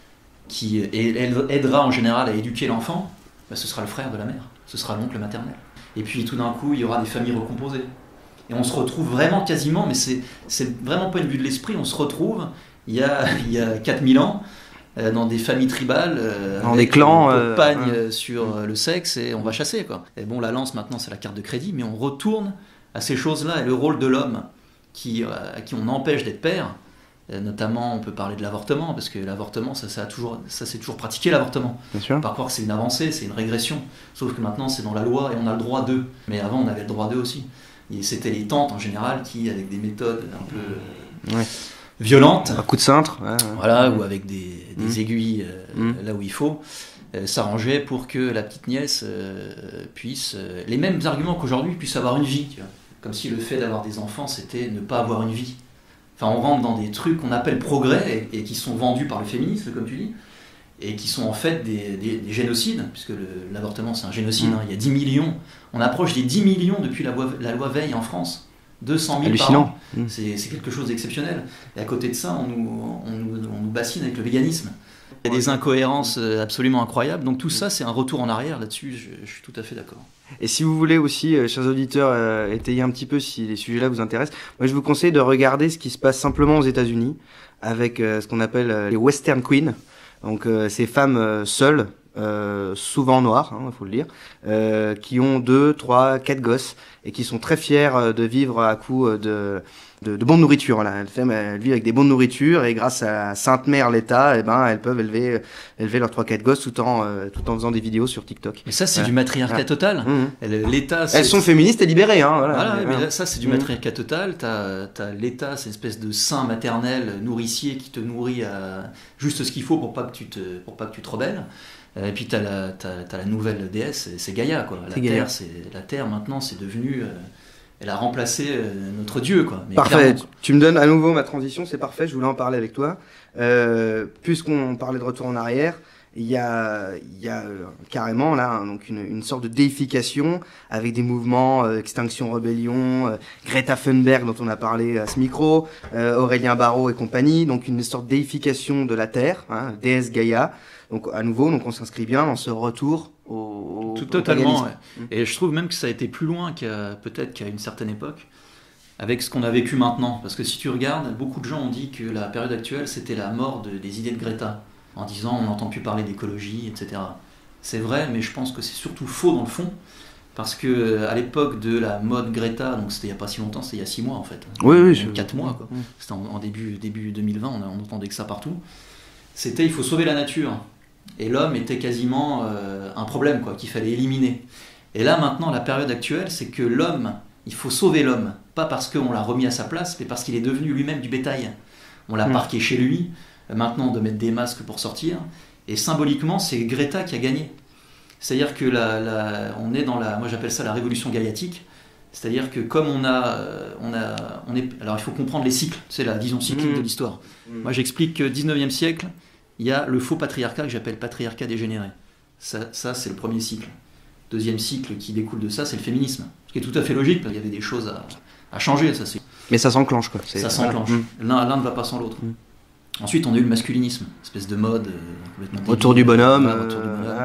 Speaker 2: qui aidera en général à éduquer l'enfant? Ben, ce sera le frère de la mère, ce sera l'oncle maternel. Et puis tout d'un coup, il y aura des familles recomposées. Et on se retrouve vraiment quasiment, mais c'est, c'est vraiment pas une vue de l'esprit, on se retrouve il y a, il y a quatre mille ans euh, dans des familles tribales, euh,
Speaker 1: dans des clans,
Speaker 2: euh, pagne
Speaker 1: euh,
Speaker 2: sur euh, le sexe, et on va chasser, quoi. Et bon, la lance maintenant c'est la carte de crédit, mais on retourne à ces choses-là, et le rôle de l'homme qui, euh, à qui on empêche d'être père. Notamment, on peut parler de l'avortement, parce que l'avortement, ça, ça, a toujours, ça c'est toujours pratiqué, l'avortement.
Speaker 1: Bien sûr.
Speaker 2: Par croire que c'est une avancée, c'est une régression. Sauf que maintenant, c'est dans la loi et on a le droit d'eux. Mais avant, on avait le droit d'eux aussi. Et c'était les tantes, en général, qui, avec des méthodes un peu
Speaker 1: ouais.
Speaker 2: violentes...
Speaker 1: Un coup de cintre. Ouais, ouais.
Speaker 2: Voilà, ou avec des, des mmh. aiguilles euh, mmh. là où il faut, euh, s'arrangeait pour que la petite nièce euh, puisse... Euh, les mêmes arguments qu'aujourd'hui, puisse avoir une vie. Tu vois. Comme si le fait d'avoir des enfants, c'était ne pas avoir une vie. Enfin, on rentre dans des trucs qu'on appelle progrès et, et qui sont vendus par le féminisme, comme tu dis, et qui sont en fait des, des, des génocides, puisque le, l'avortement c'est un génocide, mmh. hein, il y a dix millions, on approche des dix millions depuis la loi, la loi Veil en France, deux cent mille par an, mmh. c'est, c'est quelque chose d'exceptionnel. Et à côté de ça, on nous, on nous, on nous bassine avec le véganisme. Il y a des incohérences absolument incroyables, donc tout ça c'est un retour en arrière, là-dessus je, je suis tout à fait d'accord.
Speaker 1: Et si vous voulez aussi, euh, chers auditeurs, euh, étayer un petit peu si les sujets-là vous intéressent, moi je vous conseille de regarder ce qui se passe simplement aux États-Unis avec euh, ce qu'on appelle euh, les Western Queens, donc euh, ces femmes euh, seules, euh, souvent noires, il hein, faut le dire, euh, qui ont deux, trois, quatre gosses et qui sont très fiers de vivre à coup de De, de bonne nourriture. Voilà. Elles, fait, elles vivent avec des bonnes nourritures et grâce à la Sainte Mère l'État, eh ben, elles peuvent élever, élever leurs trois quatre gosses tout en, euh, tout en faisant des vidéos sur TikTok.
Speaker 2: Mais ça, c'est
Speaker 1: ouais.
Speaker 2: du matriarcat ouais. total.
Speaker 1: Mmh.
Speaker 2: L'État, c'est...
Speaker 1: Elles sont féministes et libérées. Hein, voilà.
Speaker 2: Voilà,
Speaker 1: mais,
Speaker 2: mais
Speaker 1: ouais.
Speaker 2: là, ça, c'est du mmh. matriarcat total. T'as, t'as l'État, c'est une espèce de saint maternel nourricier qui te nourrit à juste ce qu'il faut pour pas que tu te, pour pas que tu te rebelles. Et puis t'as la, t'as, t'as la nouvelle déesse, c'est, c'est Gaïa, quoi. La
Speaker 1: c'est
Speaker 2: Terre,
Speaker 1: Gaïa.
Speaker 2: c'est, la Terre, maintenant, c'est devenu... Euh, elle a remplacé euh, notre Dieu, quoi. Mais
Speaker 1: parfait. Clairement. Tu me donnes à nouveau ma transition, c'est parfait. Je voulais en parler avec toi. Euh, puisqu'on parlait de retour en arrière, il y a, il y a euh, carrément là hein, donc une, une sorte de déification avec des mouvements euh, Extinction Rebellion, euh, Greta Thunberg dont on a parlé à ce micro, euh, Aurélien Barraud et compagnie. Donc une sorte de déification de la Terre, hein, déesse Gaïa. Donc à nouveau, donc on s'inscrit bien dans ce retour au, au
Speaker 2: Tout, totalement.
Speaker 1: au
Speaker 2: ouais. Et je trouve même que ça a été plus loin qu'à peut-être qu'à une certaine époque, avec ce qu'on a vécu maintenant. Parce que si tu regardes, beaucoup de gens ont dit que la période actuelle c'était la mort de, des idées de Greta, en disant on n'entend plus parler d'écologie, et cetera. C'est vrai, mais je pense que c'est surtout faux dans le fond. Parce que à l'époque de la mode Greta, donc c'était il n'y a pas si longtemps, c'était il y a six mois en fait.
Speaker 1: Oui, oui, je...
Speaker 2: quatre mois quoi. C'était en, en début, début deux mille vingt, on, a, on entendait que ça partout. C'était il faut sauver la nature. Et l'homme était quasiment euh, un problème quoi, qu'il fallait éliminer. Et là maintenant, la période actuelle, c'est que l'homme, il faut sauver l'homme. Pas parce qu'on l'a remis à sa place, mais parce qu'il est devenu lui-même du bétail. On l'a mmh. parqué chez lui, maintenant de mettre des masques pour sortir. Et symboliquement, c'est Greta qui a gagné. C'est-à-dire que la, la, on est dans la, moi j'appelle ça la révolution gaïatique. C'est-à-dire que comme on a, on a, on est, alors il faut comprendre les cycles, c'est la vision cyclique mmh. de l'histoire. Mmh. Moi j'explique que dix-neuvième siècle, il y a le faux patriarcat que j'appelle patriarcat dégénéré. Ça, ça c'est le premier cycle. Deuxième cycle qui découle de ça, c'est le féminisme. Ce qui est tout à fait logique, parce qu'il y avait des choses à, à changer. Ça, c'est...
Speaker 1: Mais ça s'enclenche, quoi. C'est...
Speaker 2: Ça s'enclenche. Mmh. L'un, l'un ne va pas sans l'autre. Mmh. Ensuite, on a eu le masculinisme, espèce de mode euh, complètement débile.
Speaker 1: Autour du bonhomme.
Speaker 2: Voilà, autour du bonhomme.
Speaker 1: Euh...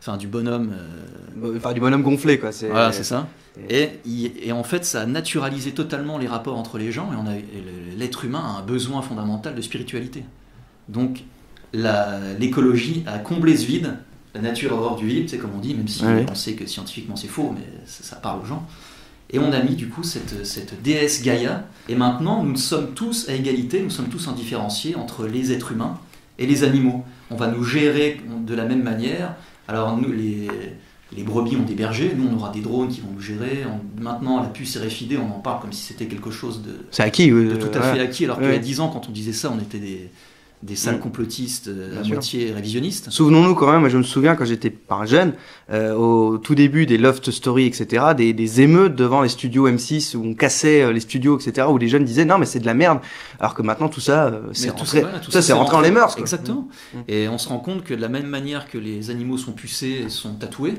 Speaker 2: enfin du bonhomme.
Speaker 1: Euh... Enfin du bonhomme gonflé quoi.
Speaker 2: Voilà, c'est ça. Et, et en fait, ça a naturalisé totalement les rapports entre les gens, et on a, l'être humain a un besoin fondamental de spiritualité. Donc, la, l'écologie a comblé ce vide, la nature a horreur du vide, c'est comme on dit, même si ouais. on sait que scientifiquement c'est faux, mais ça, ça parle aux gens. Et on a mis du coup cette, cette déesse Gaïa, et maintenant nous sommes tous à égalité, nous sommes tous indifférenciés entre les êtres humains et les animaux. On va nous gérer de la même manière. Alors nous, les... Les brebis ont des bergers, nous on aura des drones qui vont nous gérer. On, maintenant la puce R F I D, on en parle comme si c'était quelque chose de,
Speaker 1: c'est acquis, oui,
Speaker 2: de tout à
Speaker 1: ouais.
Speaker 2: fait acquis, alors
Speaker 1: ouais.
Speaker 2: qu'il y a dix ans quand on disait ça, on était des, des sales complotistes, Bien à sûr. moitié révisionnistes.
Speaker 1: Souvenons-nous quand même, moi je me souviens quand j'étais pas jeune, euh, au tout début des Loft Story, et cetera, des, des émeutes devant les studios M six où on cassait les studios, et cetera, où les jeunes disaient non mais c'est de la merde, alors que maintenant tout ça, euh, c'est
Speaker 2: tout
Speaker 1: rentré,
Speaker 2: ça, voilà, tout
Speaker 1: tout
Speaker 2: ça,
Speaker 1: ça c'est rentré dans les mœurs. Quoi.
Speaker 2: Exactement. Mmh. Et on se rend compte que de la même manière que les animaux sont pucés et sont tatoués,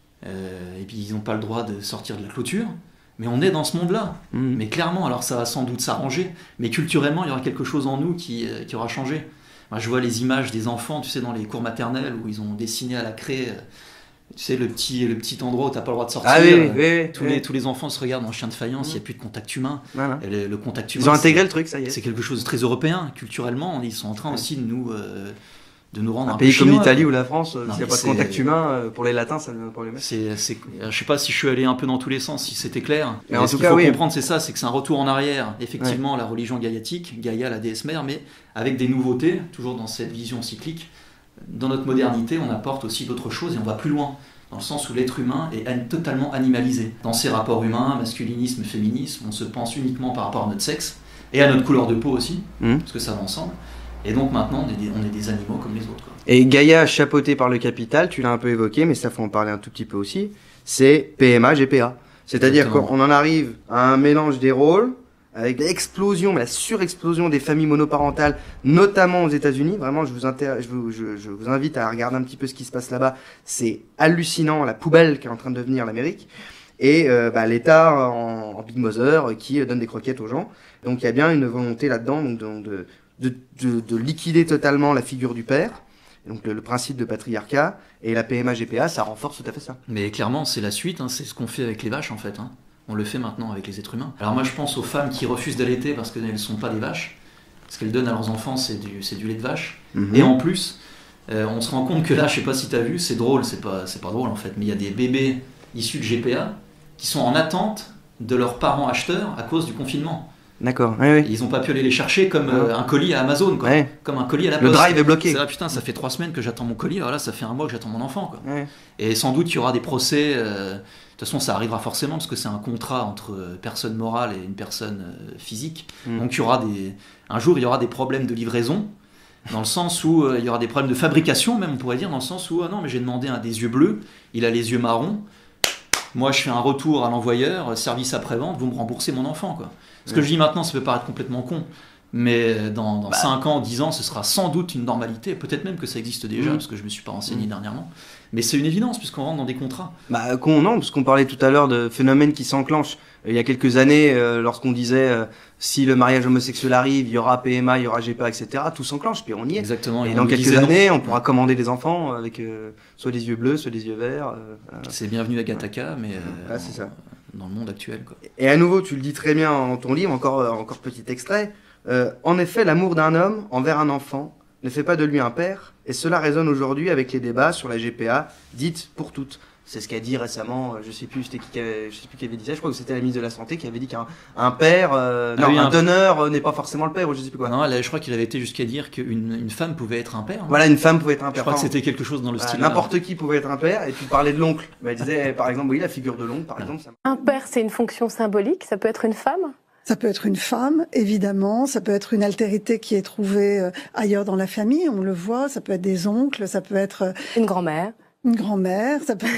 Speaker 2: Euh, et puis ils n'ont pas le droit de sortir de la clôture, mais on est dans ce monde-là. Mmh. Mais clairement, alors ça va sans doute s'arranger, mais culturellement, il y aura quelque chose en nous qui, euh, qui aura changé. Moi, je vois les images des enfants, tu sais, dans les cours maternels, où ils ont dessiné à la craie, euh, tu sais, le petit, le petit endroit où tu n'as pas le droit de sortir.
Speaker 1: Ah oui, oui, oui,
Speaker 2: tous,
Speaker 1: oui.
Speaker 2: Les, tous les enfants se regardent en chien de faïence, il mmh. n'y a plus de contact humain.
Speaker 1: Voilà.
Speaker 2: Et le, le contact humain,
Speaker 1: ils ont intégré le truc, ça y est.
Speaker 2: C'est quelque chose de très européen. Culturellement, ils sont en train ouais. aussi de nous... Euh, de nous rendre
Speaker 1: un,
Speaker 2: un
Speaker 1: pays
Speaker 2: peu
Speaker 1: comme l'Italie ou la France, s'il n'y a pas
Speaker 2: c'est...
Speaker 1: de contact humain, pour les latins, ça devient problématique.
Speaker 2: C'est, c'est... Je ne sais pas si je suis allé un peu dans tous les sens, si c'était clair.
Speaker 1: Mais en
Speaker 2: ce
Speaker 1: tout
Speaker 2: qu'il
Speaker 1: cas,
Speaker 2: faut
Speaker 1: oui.
Speaker 2: comprendre, c'est ça, c'est que c'est un retour en arrière, effectivement,
Speaker 1: ouais.
Speaker 2: la religion gaïatique, Gaïa, la déesse mère, mais avec des nouveautés, toujours dans cette vision cyclique. Dans notre modernité, on apporte aussi d'autres choses et on va plus loin, dans le sens où l'être humain est totalement animalisé. Dans ses rapports humains, masculinisme, féminisme, on se pense uniquement par rapport à notre sexe, et à notre couleur de peau aussi, mmh. parce que ça va ensemble. Et donc maintenant, on est des, on est des animaux comme les autres. Quoi.
Speaker 1: Et Gaïa, chapeautée par le capital, tu l'as un peu évoqué, mais ça faut en parler un tout petit peu aussi, c'est P M A, G P A. C'est-à-dire Exactement. qu'on en arrive à un mélange des rôles, avec l'explosion, la surexplosion des familles monoparentales, notamment aux États-Unis. Vraiment, je vous, inter... je, vous, je, je vous invite à regarder un petit peu ce qui se passe là-bas. C'est hallucinant, la poubelle qui est en train de devenir l'Amérique. Et euh, bah, l'État en, en Big Mother qui donne des croquettes aux gens. Donc il y a bien une volonté là-dedans donc, de, de De, de, de liquider totalement la figure du père, donc le, le principe de patriarcat, et la P M A G P A, ça renforce tout à fait ça.
Speaker 2: Mais clairement, c'est la suite, hein, c'est ce qu'on fait avec les vaches en fait. Hein. On le fait maintenant avec les êtres humains. Alors moi je pense aux femmes qui refusent d'allaiter parce qu'elles ne sont pas des vaches. Ce qu'elles donnent à leurs enfants, c'est du, c'est du lait de vache. Mm-hmm. Et en plus, euh, on se rend compte que là, je sais pas si tu as vu, c'est drôle, c'est pas, c'est pas drôle en fait, mais il y a des bébés issus de G P A qui sont en attente de leurs parents acheteurs à cause du confinement.
Speaker 1: D'accord. Oui, oui.
Speaker 2: Ils n'ont pas pu aller les chercher comme euh, un colis à Amazon, quoi. Ouais. Comme un colis à la poste.
Speaker 1: Le drive est bloqué.
Speaker 2: C'est là, putain, ça fait trois semaines que j'attends mon colis, alors là, ça fait un mois que j'attends mon enfant, quoi.
Speaker 1: Ouais.
Speaker 2: Et sans doute, il y aura des procès. Euh, de toute façon, ça arrivera forcément parce que c'est un contrat entre euh, personne morale et une personne euh, physique. Mm. Donc, il y aura des. Un jour, il y aura des problèmes de livraison, dans le sens où euh, il y aura des problèmes de fabrication, même, on pourrait dire, dans le sens où, ah non, mais j'ai demandé un des yeux bleus, il a les yeux marrons. Moi, je fais un retour à l'envoyeur, service après-vente, vous me remboursez mon enfant, quoi. Ce que je dis maintenant, ça peut paraître complètement con, mais dans, dans bah. cinq ans, dix ans, ce sera sans doute une normalité, peut-être même que ça existe déjà, mmh. parce que je ne me suis pas renseigné mmh. dernièrement, mais c'est une évidence, puisqu'on rentre dans des contrats.
Speaker 1: Bah, con, non, parce qu'on parlait tout à l'heure de phénomènes qui s'enclenchent. Il y a quelques années, euh, lorsqu'on disait euh, si le mariage homosexuel arrive, il y aura P M A, il y aura G P A, et cetera, tout s'enclenche, puis on y est.
Speaker 2: Exactement.
Speaker 1: Et, et dans quelques années, non. on pourra commander des enfants avec euh, soit des yeux bleus, soit des yeux verts. Euh,
Speaker 2: c'est bienvenu à Gattaca, mais...
Speaker 1: Euh, ah, c'est ça.
Speaker 2: Dans le monde actuel, quoi.
Speaker 1: Et à nouveau, tu le dis très bien dans ton livre, encore, encore petit extrait. Euh, en effet, l'amour d'un homme envers un enfant ne fait pas de lui un père, et cela résonne aujourd'hui avec les débats sur la G P A, dite pour toutes. C'est ce qu'a dit récemment, je sais plus, c'était qui, je sais plus qui avait dit ça, je crois que c'était la ministre de la Santé qui avait dit qu'un un père, euh, ah non, oui, un, un donneur euh, n'est pas forcément le père, ou je sais plus quoi.
Speaker 2: Non, là, je crois qu'il avait été jusqu'à dire qu'une une femme pouvait être un père. Hein.
Speaker 1: Voilà, une femme pouvait être un père.
Speaker 2: Je crois que c'était quelque chose dans le
Speaker 1: voilà,
Speaker 2: style.
Speaker 1: N'importe qui pouvait être un père, et tu parlais de l'oncle. Bah, elle disait, par exemple, oui, la figure de l'oncle, par exemple. Ça...
Speaker 6: Un père, c'est une fonction symbolique, ça peut être une femme ?
Speaker 7: Ça peut être une femme, évidemment, ça peut être une altérité qui est trouvée euh, ailleurs dans la famille, on le voit, ça peut être des oncles, ça peut être... Euh,
Speaker 6: une grand-mère.
Speaker 7: Une grand-mère, ça peut...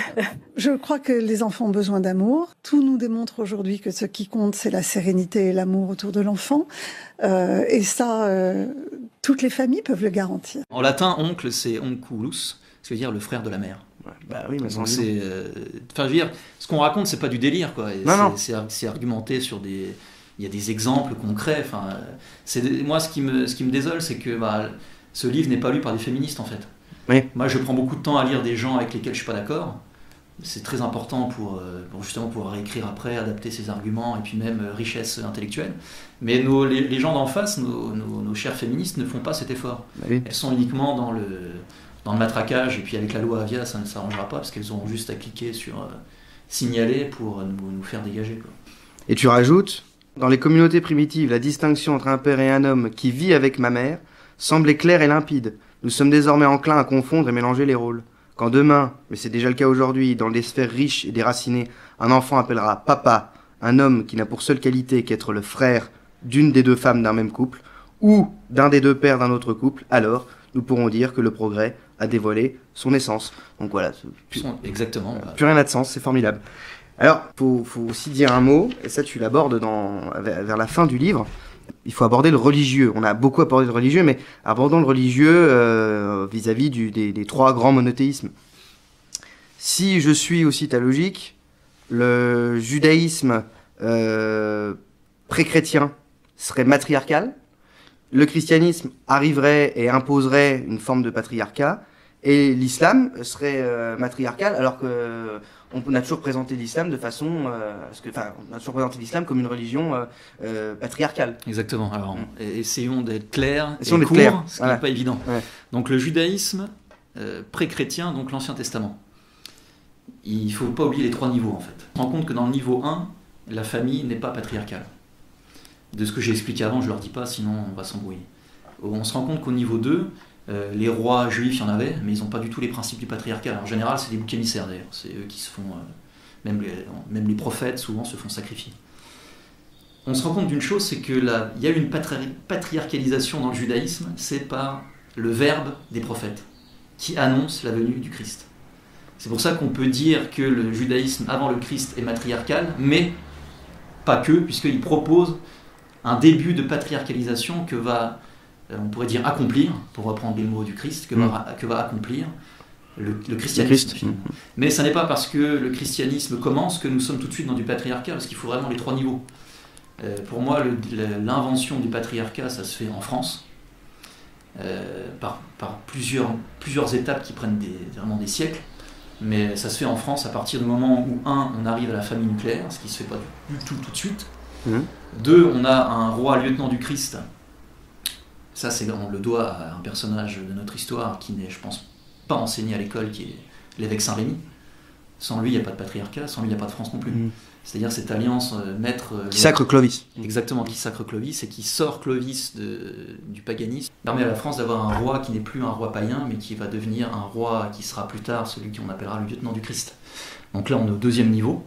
Speaker 7: Je crois que les enfants ont besoin d'amour. Tout nous démontre aujourd'hui que ce qui compte, c'est la sérénité et l'amour autour de l'enfant. Euh, et ça, euh, toutes les familles peuvent le garantir.
Speaker 2: En latin, oncle, c'est onculus, ce qui veut dire le frère de la mère.
Speaker 1: Ouais, bah oui, mais
Speaker 2: donc c'est... Euh, enfin, je veux dire, ce qu'on raconte, c'est pas du délire, quoi.
Speaker 1: Non, non.
Speaker 2: C'est, c'est argumenté sur des... Il y a des exemples concrets. Enfin, c'est... Moi, ce qui me, ce qui me désole, c'est que bah, ce livre n'est pas lu par des féministes, en fait.
Speaker 1: Oui.
Speaker 2: Moi, je prends beaucoup de temps à lire des gens avec lesquels je suis pas d'accord. C'est très important pour, pour justement pouvoir réécrire après, adapter ses arguments et puis même euh, richesse intellectuelle. Mais nos, les, les gens d'en face, nos, nos, nos chères féministes, ne font pas cet effort.
Speaker 1: Oui.
Speaker 2: Elles sont uniquement dans le, dans le matraquage, et puis avec la loi Avia, ça ne s'arrangera pas parce qu'elles auront juste à cliquer sur euh, signaler pour nous, nous faire dégager, quoi.
Speaker 1: Et tu rajoutes, dans les communautés primitives, la distinction entre un père et un homme qui vit avec ma mère semblait claire et limpide. Nous sommes désormais enclins à confondre et mélanger les rôles. Quand demain, mais c'est déjà le cas aujourd'hui, dans des sphères riches et déracinées, un enfant appellera papa un homme qui n'a pour seule qualité qu'être le frère d'une des deux femmes d'un même couple, ou d'un des deux pères d'un autre couple, alors nous pourrons dire que le progrès a dévoilé son essence. Donc voilà. Plus,
Speaker 2: Exactement.
Speaker 1: euh, plus rien n'a de sens, c'est formidable. Alors, faut, faut aussi dire un mot, et ça tu l'abordes dans, vers, vers la fin du livre. Il faut aborder le religieux. On a beaucoup abordé le religieux, mais abordons le religieux euh, vis-à-vis du, des, des trois grands monothéismes. Si je suis aussi ta logique, le judaïsme euh, pré-chrétien serait matriarcal, le christianisme arriverait et imposerait une forme de patriarcat, et l'islam serait euh, matriarcal, alors que on a toujours présenté l'islam de façon, euh, parce que, enfin, on a toujours présenté l'islam comme une religion euh, euh, patriarcale.
Speaker 2: Exactement. Alors, mm. essayons d'être clairs,
Speaker 1: essayons
Speaker 2: et
Speaker 1: d'être
Speaker 2: courts,
Speaker 1: clairs.
Speaker 2: ce qui
Speaker 1: Voilà.
Speaker 2: n'est pas évident.
Speaker 1: Ouais.
Speaker 2: Donc, le judaïsme euh, pré-chrétien, donc l'Ancien Testament. Il ne faut pas oublier les trois niveaux, en fait. On se rend compte que dans le niveau un, la famille n'est pas patriarcale. De ce que j'ai expliqué avant, je ne leur dis pas, sinon on va s'embrouiller. On se rend compte qu'au niveau deux, Euh, les rois juifs, il y en avait, mais ils n'ont pas du tout les principes du patriarcat. En général, c'est des boucs émissaires d'ailleurs. C'est eux qui se font. Euh, même, les, même les prophètes, souvent, se font sacrifier. On se rend compte d'une chose, c'est qu'il y a une patri patriarcalisation dans le judaïsme, c'est par le verbe des prophètes, qui annonce la venue du Christ. C'est pour ça qu'on peut dire que le judaïsme avant le Christ est matriarcal, mais pas que, puisqu'il propose un début de patriarcalisation que va. On pourrait dire accomplir, pour reprendre les mots du Christ, que, mmh. va, que va accomplir le, le christianisme. Le Christ. Mmh. Mais ce n'est pas parce que le christianisme commence que nous sommes tout de suite dans du patriarcat, parce qu'il faut vraiment les trois niveaux. Euh, pour moi, l'invention du patriarcat, ça se fait en France, euh, par, par plusieurs, plusieurs étapes qui prennent des, vraiment des siècles, mais ça se fait en France à partir du moment où, un, on arrive à la famille nucléaire, ce qui ne se fait pas du tout tout de suite. Mmh. Deux, on a un roi lieutenant du Christ. Ça, c'est, on le doit à un personnage de notre histoire qui n'est, je pense, pas enseigné à l'école, qui est l'évêque Saint-Rémy. Sans lui, il n'y a pas de patriarcat, sans lui, il n'y a pas de France non plus. Mmh. C'est-à-dire cette alliance euh, maître... Euh,
Speaker 1: qui sacre Clovis.
Speaker 2: Exactement, qui sacre Clovis et qui sort Clovis de, du paganisme. Permet à la France d'avoir un roi qui n'est plus un roi païen, mais qui va devenir un roi qui sera plus tard celui qu'on appellera le lieutenant du Christ. Donc là, on est au deuxième niveau.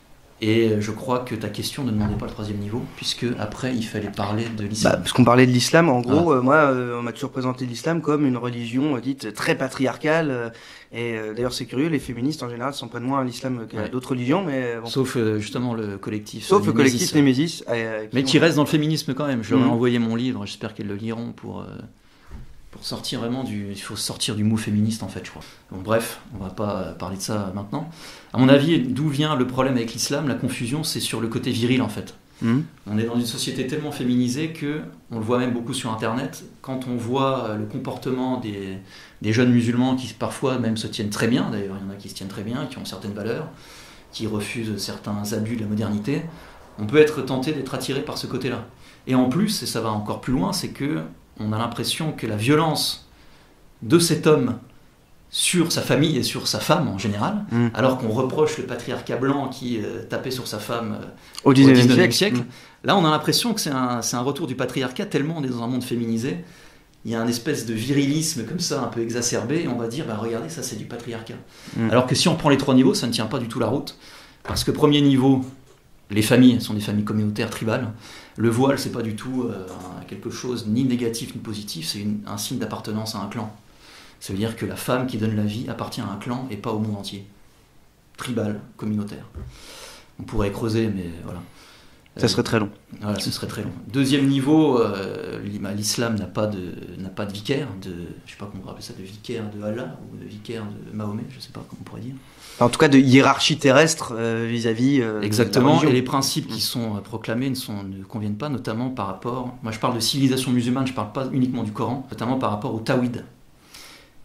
Speaker 2: Et je crois que ta question ne demandait pas le troisième niveau, puisque après il fallait parler de l'islam.
Speaker 1: Bah, parce qu'on parlait de l'islam, en gros, ah. euh, moi, euh, on m'a toujours présenté l'islam comme une religion euh, dite très patriarcale. Euh, et euh, d'ailleurs, c'est curieux, les féministes en général s'en prennent moins à l'islam qu'à ouais. d'autres religions. Mais, bon.
Speaker 2: Sauf euh, justement le collectif.
Speaker 1: Sauf
Speaker 2: euh,
Speaker 1: le collectif Némésis. Euh,
Speaker 2: qui mais qui ont... reste dans le féminisme quand même. Je leur ai mmh. envoyé mon livre, j'espère qu'elles le liront pour. Euh... Pour sortir vraiment du... Il faut sortir du mot féministe, en fait, je crois. Bon, bref, on va pas parler de ça maintenant. À mon avis, d'où vient le problème avec l'islam? La confusion, c'est sur le côté viril, en fait. Mmh. On est dans une société tellement féminisée que, on le voit même beaucoup sur Internet, quand on voit le comportement des, des jeunes musulmans qui, parfois, même se tiennent très bien, d'ailleurs, il y en a qui se tiennent très bien, qui ont certaines valeurs, qui refusent certains abus de la modernité, on peut être tenté d'être attiré par ce côté-là. Et en plus, et ça va encore plus loin, c'est que on a l'impression que la violence de cet homme sur sa famille et sur sa femme en général, mmh. alors qu'on reproche le patriarcat blanc qui euh, tapait sur sa femme euh, au dix-neuvième siècle, siècle. Mmh. Là on a l'impression que c'est un, c'est un retour du patriarcat tellement on est dans un monde féminisé, il y a un espèce de virilisme comme ça un peu exacerbé et on va dire bah, regardez ça c'est du patriarcat. Mmh. Alors que si on prend les trois niveaux ça ne tient pas du tout la route, parce que premier niveau, les familles sont des familles communautaires tribales. Le voile, c'est pas du tout euh, quelque chose ni négatif ni positif, c'est une, un signe d'appartenance à un clan. Ça veut dire que la femme qui donne la vie appartient à un clan et pas au monde entier. Tribal, communautaire. On pourrait creuser, mais voilà.
Speaker 1: Ça serait très long.
Speaker 2: Voilà, ce serait très long. Deuxième niveau, euh, l'islam n'a pas de, n'a pas de vicaire, de, je sais pas comment on appelle ça, de vicaire de Allah ou de vicaire de Mahomet, je sais pas comment on pourrait dire.
Speaker 1: En tout cas, de hiérarchie terrestre euh, vis-à-vis. Euh,
Speaker 2: Exactement, et les principes qui sont euh, proclamés ne, sont, ne conviennent pas, notamment par rapport. Moi, je parle de civilisation musulmane, je parle pas uniquement du Coran, notamment par rapport au tawhid.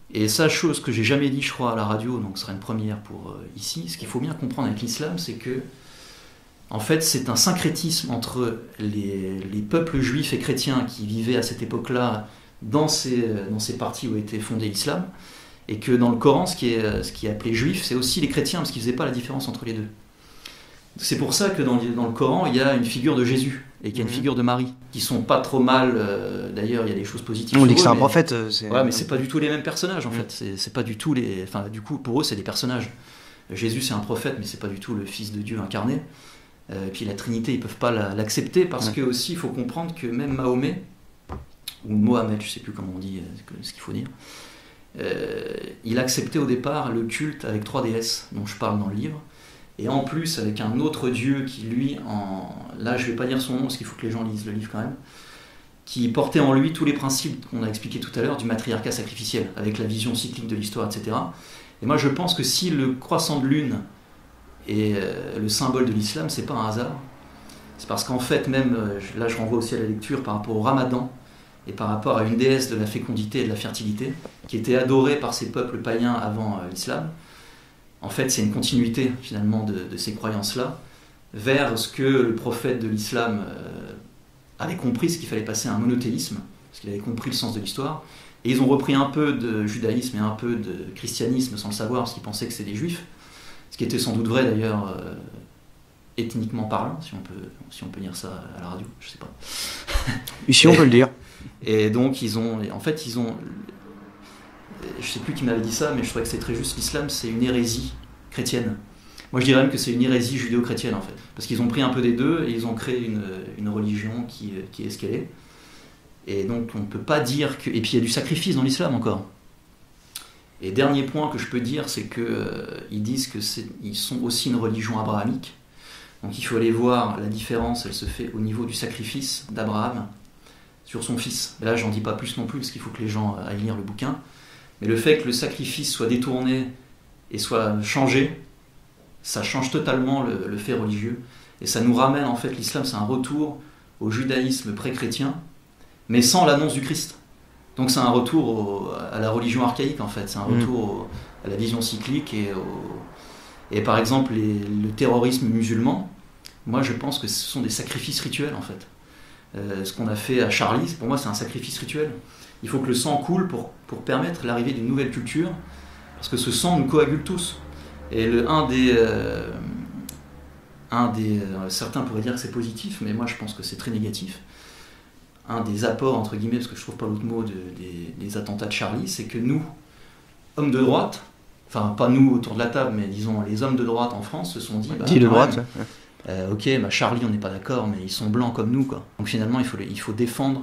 Speaker 2: Et ça, chose que j'ai jamais dit, je crois, à la radio, donc ce sera une première pour euh, ici, ce qu'il faut bien comprendre avec l'islam, c'est que, en fait, c'est un syncrétisme entre les, les peuples juifs et chrétiens qui vivaient à cette époque-là dans ces, dans ces parties où a été fondé l'islam, et que dans le Coran, ce qui est, ce qui est appelé juif, c'est aussi les chrétiens, parce qu'ils ne faisaient pas la différence entre les deux. C'est pour ça que dans, dans le Coran, il y a une figure de Jésus, et qu'il y a une figure de Marie, qui sont pas trop mal, euh, d'ailleurs, il y a des choses positives.
Speaker 1: On dit que c'est un
Speaker 2: mais,
Speaker 1: prophète. C'est...
Speaker 2: Ouais, mais c'est pas du tout les mêmes personnages, en mmh. fait. C'est, c'est pas du tout les... Enfin, du coup, pour eux, c'est des personnages. Jésus, c'est un prophète, mais c'est pas du tout le Fils de Dieu incarné. Euh, et puis la Trinité, ils peuvent pas la, l'accepter, parce mmh. que aussi, il faut comprendre que même Mahomet, ou Mohamed, je sais plus comment on dit euh, ce qu'il faut dire, euh, il acceptait au départ le culte avec trois déesses, dont je parle dans le livre, et en plus avec un autre dieu qui lui, en... là je vais pas dire son nom parce qu'il faut que les gens lisent le livre quand même, qui portait en lui tous les principes qu'on a expliqués tout à l'heure du matriarcat sacrificiel, avec la vision cyclique de l'histoire, et cetera. Et moi je pense que si le croissant de lune est euh, le symbole de l'islam, c'est pas un hasard, c'est parce qu'en fait même, euh, là je renvoie aussi à la lecture par rapport au ramadan, et par rapport à une déesse de la fécondité et de la fertilité, qui était adorée par ces peuples païens avant euh, l'islam. En fait, c'est une continuité, finalement, de, de ces croyances-là, vers ce que le prophète de l'islam euh, avait compris, ce qu'il fallait passer à un monothéisme, parce qu'il avait compris le sens de l'histoire. Et ils ont repris un peu de judaïsme et un peu de christianisme, sans le savoir, parce qu'ils pensaient que c'était des juifs, ce qui était sans doute vrai, d'ailleurs, euh, ethniquement parlant, si on peut, si on peut dire ça à la radio, je sais pas.
Speaker 1: Ici, on peut le dire.
Speaker 2: Et donc, ils ont, en fait, ils ont, je sais plus qui m'avait dit ça, mais je trouvais que c'est très juste, l'islam, c'est une hérésie chrétienne. Moi, je dirais même que c'est une hérésie judéo-chrétienne, en fait. Parce qu'ils ont pris un peu des deux, et ils ont créé une, une religion qui, qui est ce qu'elle est. Et donc, on ne peut pas dire que... Et puis, il y a du sacrifice dans l'islam, encore. Et dernier point que je peux dire, c'est qu'ils euh, disent qu'ils sont aussi une religion abrahamique. Donc, il faut aller voir la différence, elle se fait au niveau du sacrifice d'Abraham sur son fils. Et là, j'en dis pas plus non plus, parce qu'il faut que les gens aillent lire le bouquin. Mais le fait que le sacrifice soit détourné et soit changé, ça change totalement le, le fait religieux. Et ça nous ramène, en fait, l'islam, c'est un retour au judaïsme pré-chrétien, mais sans l'annonce du Christ. Donc c'est un retour au, à la religion archaïque, en fait. C'est un retour au, à la vision cyclique. Et, au, et par exemple, les, le terrorisme musulman, moi, je pense que ce sont des sacrifices rituels, en fait. Euh, ce qu'on a fait à Charlie, pour moi, c'est un sacrifice rituel. Il faut que le sang coule pour, pour permettre l'arrivée d'une nouvelle culture, parce que ce sang nous coagule tous. Et le, un des... Euh, un des euh, certains pourraient dire que c'est positif, mais moi je pense que c'est très négatif. Un des apports, entre guillemets, parce que je trouve pas l'autre mot, de, des, des attentats de Charlie, c'est que nous, hommes de droite, enfin pas nous autour de la table, mais disons les hommes de droite en France se sont dit... Bah,
Speaker 1: dit de droite,
Speaker 2: même, euh, ok, bah Charlie on n'est pas d'accord, mais ils sont blancs comme nous, quoi. Donc finalement il faut, il faut défendre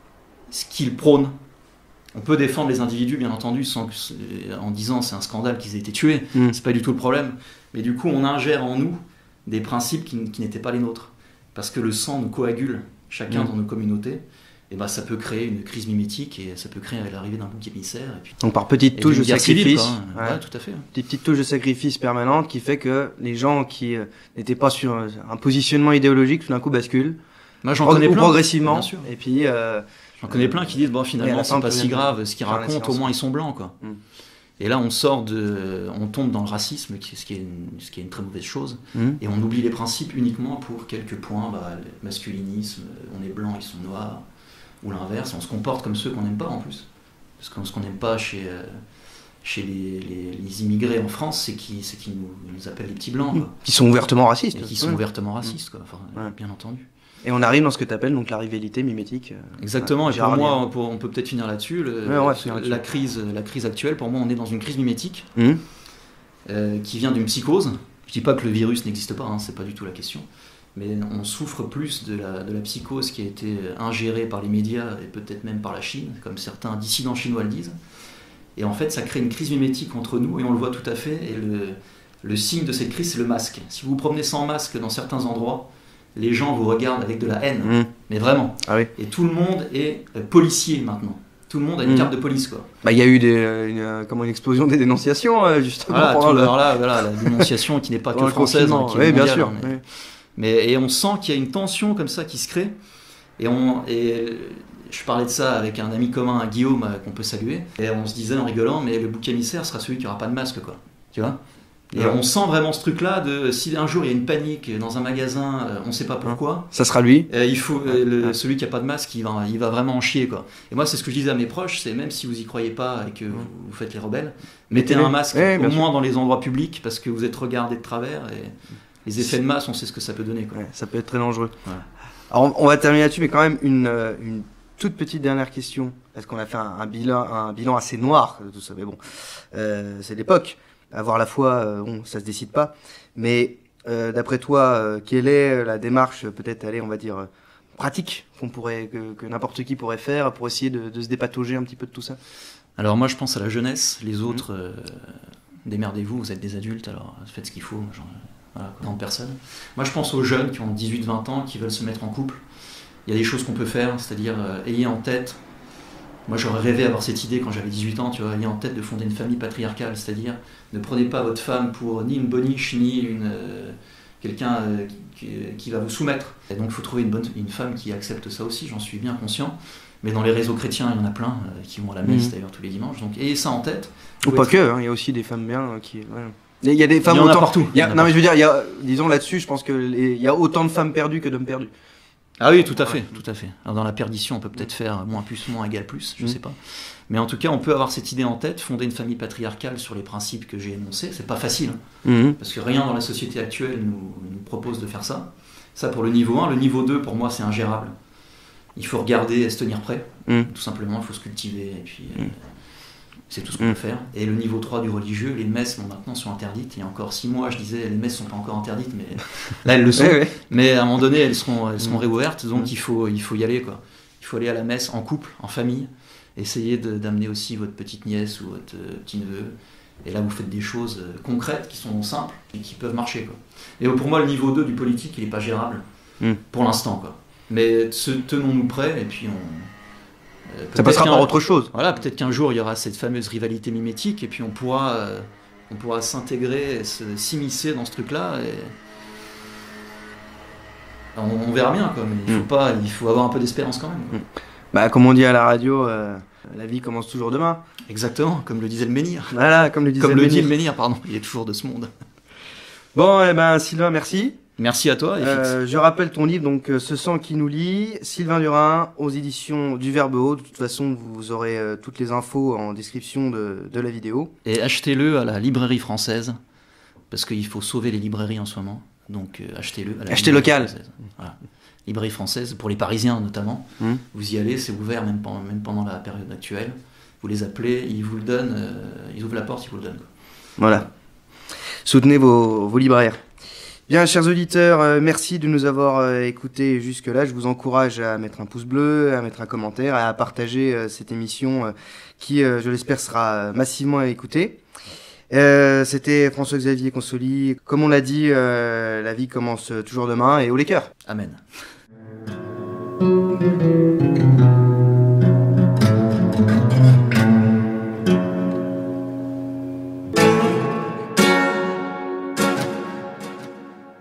Speaker 2: ce qu'ils prônent. On peut défendre les individus, bien entendu, sans que, en disant c'est un scandale qu'ils aient été tués, mmh. c'est pas du tout le problème. Mais du coup, on ingère en nous des principes qui, qui n'étaient pas les nôtres. Parce que le sang nous coagule, chacun mmh. dans nos communautés, et ben ça peut créer une crise mimétique et ça peut créer l'arrivée d'un bouc émissaire. Et puis,
Speaker 1: donc par petites touches de sacrifice,
Speaker 2: civile, ouais. Ouais, tout à fait.
Speaker 1: Des petites touches de sacrifice permanentes qui fait que les gens qui euh, n'étaient pas sur un positionnement idéologique, tout d'un coup basculent.
Speaker 2: Moi, j'en connais plein,
Speaker 1: progressivement.
Speaker 2: Bien sûr.
Speaker 1: Et puis... Euh,
Speaker 2: J'en connais plein qui disent bon finalement c'est pas si grave, ce qu'ils racontent au moins ils sont blancs quoi. Mm. Et là on sort de, on tombe dans le racisme, ce qui est une, ce qui est une très mauvaise chose, mm. et on oublie les principes uniquement pour quelques points, bah, le masculinisme, on est blanc ils sont noirs, ou l'inverse, on se comporte comme ceux qu'on n'aime pas en plus, parce que ce qu'on n'aime pas chez euh, chez les, les, les immigrés en France, c'est qu'ils c'est qu'ils nous, nous appellent les petits blancs quoi.
Speaker 1: Qui sont ouvertement racistes.
Speaker 2: Et qui sont mm. ouvertement racistes quoi, enfin, ouais. bien entendu.
Speaker 1: Et on arrive dans ce que tu appelles donc la rivalité mimétique.
Speaker 2: Exactement, ouais, et pour moi, pour, on peut peut-être finir là-dessus. Le,
Speaker 1: ouais, ouais,
Speaker 2: la, crise, la crise actuelle, pour moi, on est dans une crise mimétique
Speaker 1: mmh.
Speaker 2: euh, qui vient d'une psychose. Je ne dis pas que le virus n'existe pas, hein, c'est pas du tout la question. Mais on souffre plus de la, de la psychose qui a été ingérée par les médias et peut-être même par la Chine, comme certains dissidents chinois le disent. Et en fait, ça crée une crise mimétique entre nous, et on le voit tout à fait. Et le, le signe de cette crise, c'est le masque. Si vous vous promenez sans masque dans certains endroits, les gens vous regardent avec de la haine, mmh. mais vraiment.
Speaker 1: Ah oui.
Speaker 2: Et tout le monde est euh, policier maintenant. Tout le monde a une mmh. carte de police, quoi.
Speaker 1: Bah, il y a eu des, euh, une, euh, comment, une explosion des dénonciations, euh, justement.
Speaker 2: Voilà, tout,
Speaker 1: le...
Speaker 2: alors là, voilà, la dénonciation qui n'est pas que française, hein, qui est
Speaker 1: oui,
Speaker 2: mondiale,
Speaker 1: bien sûr.
Speaker 2: Mais,
Speaker 1: Oui.
Speaker 2: mais, et on sent qu'il y a une tension comme ça qui se crée. Et, on, et je parlais de ça avec un ami commun, Guillaume, euh, qu'on peut saluer, et on se disait en rigolant, mais le bouc émissaire sera celui qui n'aura pas de masque, quoi. Tu vois? Et ouais. on sent vraiment ce truc-là de si un jour il y a une panique dans un magasin, euh, on ne sait pas pourquoi.
Speaker 1: Ça sera lui.
Speaker 2: Euh, il faut euh, le, celui qui a pas de masque, il va, il va vraiment en chier, quoi. Et moi, c'est ce que je disais à mes proches, c'est même si vous y croyez pas et que vous, vous faites les rebelles, mettez un masque ouais, au moins sûr. dans les endroits publics parce que vous êtes regardé de travers et les effets de masse, on sait ce que ça peut donner, quoi.
Speaker 1: Ouais, ça peut être très dangereux. Ouais. Alors, on, on va terminer là-dessus, mais quand même une, une toute petite dernière question parce qu'on a fait un, un bilan, un bilan assez noir de tout ça. Mais bon, euh, c'est l'époque. Avoir la foi, euh, bon, ça se décide pas. Mais euh, d'après toi, euh, quelle est la démarche, peut-être, aller, on va dire, euh, pratique qu'on pourrait, que, que n'importe qui pourrait faire pour essayer de, de se dépatauger un petit peu de tout ça?
Speaker 2: Alors moi, je pense à la jeunesse. Les autres, mmh. euh, démerdez-vous. Vous êtes des adultes, alors faites ce qu'il faut. Genre, voilà, grande personne. Moi, je pense aux jeunes qui ont dix-huit vingt ans, qui veulent se mettre en couple. Il y a des choses qu'on peut faire, c'est-à-dire euh, ayez en tête. Moi, j'aurais rêvé d'avoir cette idée quand j'avais dix-huit ans, tu vois, ayant en tête de fonder une famille patriarcale, c'est-à-dire ne prenez pas votre femme pour ni une boniche, ni une, euh, quelqu'un euh, qui, qui va vous soumettre. Et donc, il faut trouver une, bonne, une femme qui accepte ça aussi, j'en suis bien conscient. Mais dans les réseaux chrétiens, il y en a plein euh, qui vont à la messe, mmh. d'ailleurs, tous les dimanches. Donc, ayez ça en tête.
Speaker 1: Ou pas être... que, hein, il y a aussi des femmes bien euh, qui... Ouais. Il y a des femmes
Speaker 2: il y en
Speaker 1: autant...
Speaker 2: a partout.
Speaker 1: Il y a... Non, mais je veux dire, il y a... disons là-dessus, je pense qu'il les... y a autant de femmes perdues que d'hommes perdus.
Speaker 2: Ah oui, tout à fait, tout à fait. Alors dans la perdition, on peut peut-être faire moins plus, moins égal plus, je mmh. sais pas. Mais en tout cas, on peut avoir cette idée en tête, fonder une famille patriarcale sur les principes que j'ai énoncés. C'est pas facile, hein, mmh. parce que rien dans la société actuelle nous, nous propose de faire ça. Ça pour le niveau un. Le niveau deux, pour moi, c'est ingérable. Il faut regarder et se tenir prêt, mmh. tout simplement. Il faut se cultiver, et puis euh, c'est tout ce qu'on mmh. peut faire. Et le niveau trois du religieux, les messes bon, maintenant sont interdites. Il y a encore six mois, je disais, les messes sont pas encore interdites, mais là elles le sont. ouais, ouais. Mais à un moment donné, elles seront, elles seront mmh. réouvertes, donc mmh. il faut, il faut y aller, quoi. Il faut aller à la messe en couple, en famille. Essayez de, d'amener aussi votre petite nièce ou votre euh, petit neveu. Et là, vous faites des choses euh, concrètes qui sont simples et qui peuvent marcher, quoi. Et pour moi, le niveau deux du politique, il n'est pas gérable mmh. pour l'instant, quoi. Mais se, tenons-nous prêts et puis on.
Speaker 1: Euh, ça passera par autre chose.
Speaker 2: Voilà, peut-être qu'un jour il y aura cette fameuse rivalité mimétique et puis on pourra, euh, on pourra s'intégrer, se, s'immiscer dans ce truc-là. Et... On, on verra bien, quoi. Mais il faut mmh. pas, il faut avoir un peu d'espérance quand même. Quoi.
Speaker 1: Mmh. Bah, comme on dit à la radio, euh, la vie commence toujours demain.
Speaker 2: Exactement, comme le disait le menhir.
Speaker 1: Voilà, comme le disait
Speaker 2: comme
Speaker 1: le
Speaker 2: le
Speaker 1: menhir.
Speaker 2: dit le menhir, pardon. Il est toujours de ce monde.
Speaker 1: Bon, eh ben Sylvain, merci.
Speaker 2: Merci à toi.
Speaker 1: Euh, je rappelle ton livre, donc euh, Ce sang qui nous lie, Sylvain Durin, aux éditions du Verbe Haut. De toute façon, vous aurez euh, toutes les infos en description de, de la vidéo.
Speaker 2: Et achetez-le à la librairie française, parce qu'il faut sauver les librairies en ce moment. Donc euh, achetez-le à la
Speaker 1: Achetez
Speaker 2: librairie
Speaker 1: local.
Speaker 2: Française. Voilà. Librairie française, pour les Parisiens notamment. Mmh. Vous y allez, c'est ouvert même pendant, même pendant la période actuelle. Vous les appelez, ils vous le donnent, euh, ils ouvrent la porte, ils vous le donnent. Quoi.
Speaker 1: Voilà. Soutenez vos, vos libraires. Bien, chers auditeurs, euh, merci de nous avoir euh, écoutés jusque-là. Je vous encourage à mettre un pouce bleu, à mettre un commentaire, à partager euh, cette émission euh, qui, euh, je l'espère, sera massivement écoutée. Euh, c'était François-Xavier Consoli. Comme on l'a dit, euh, la vie commence toujours demain et haut les cœurs.
Speaker 2: Amen.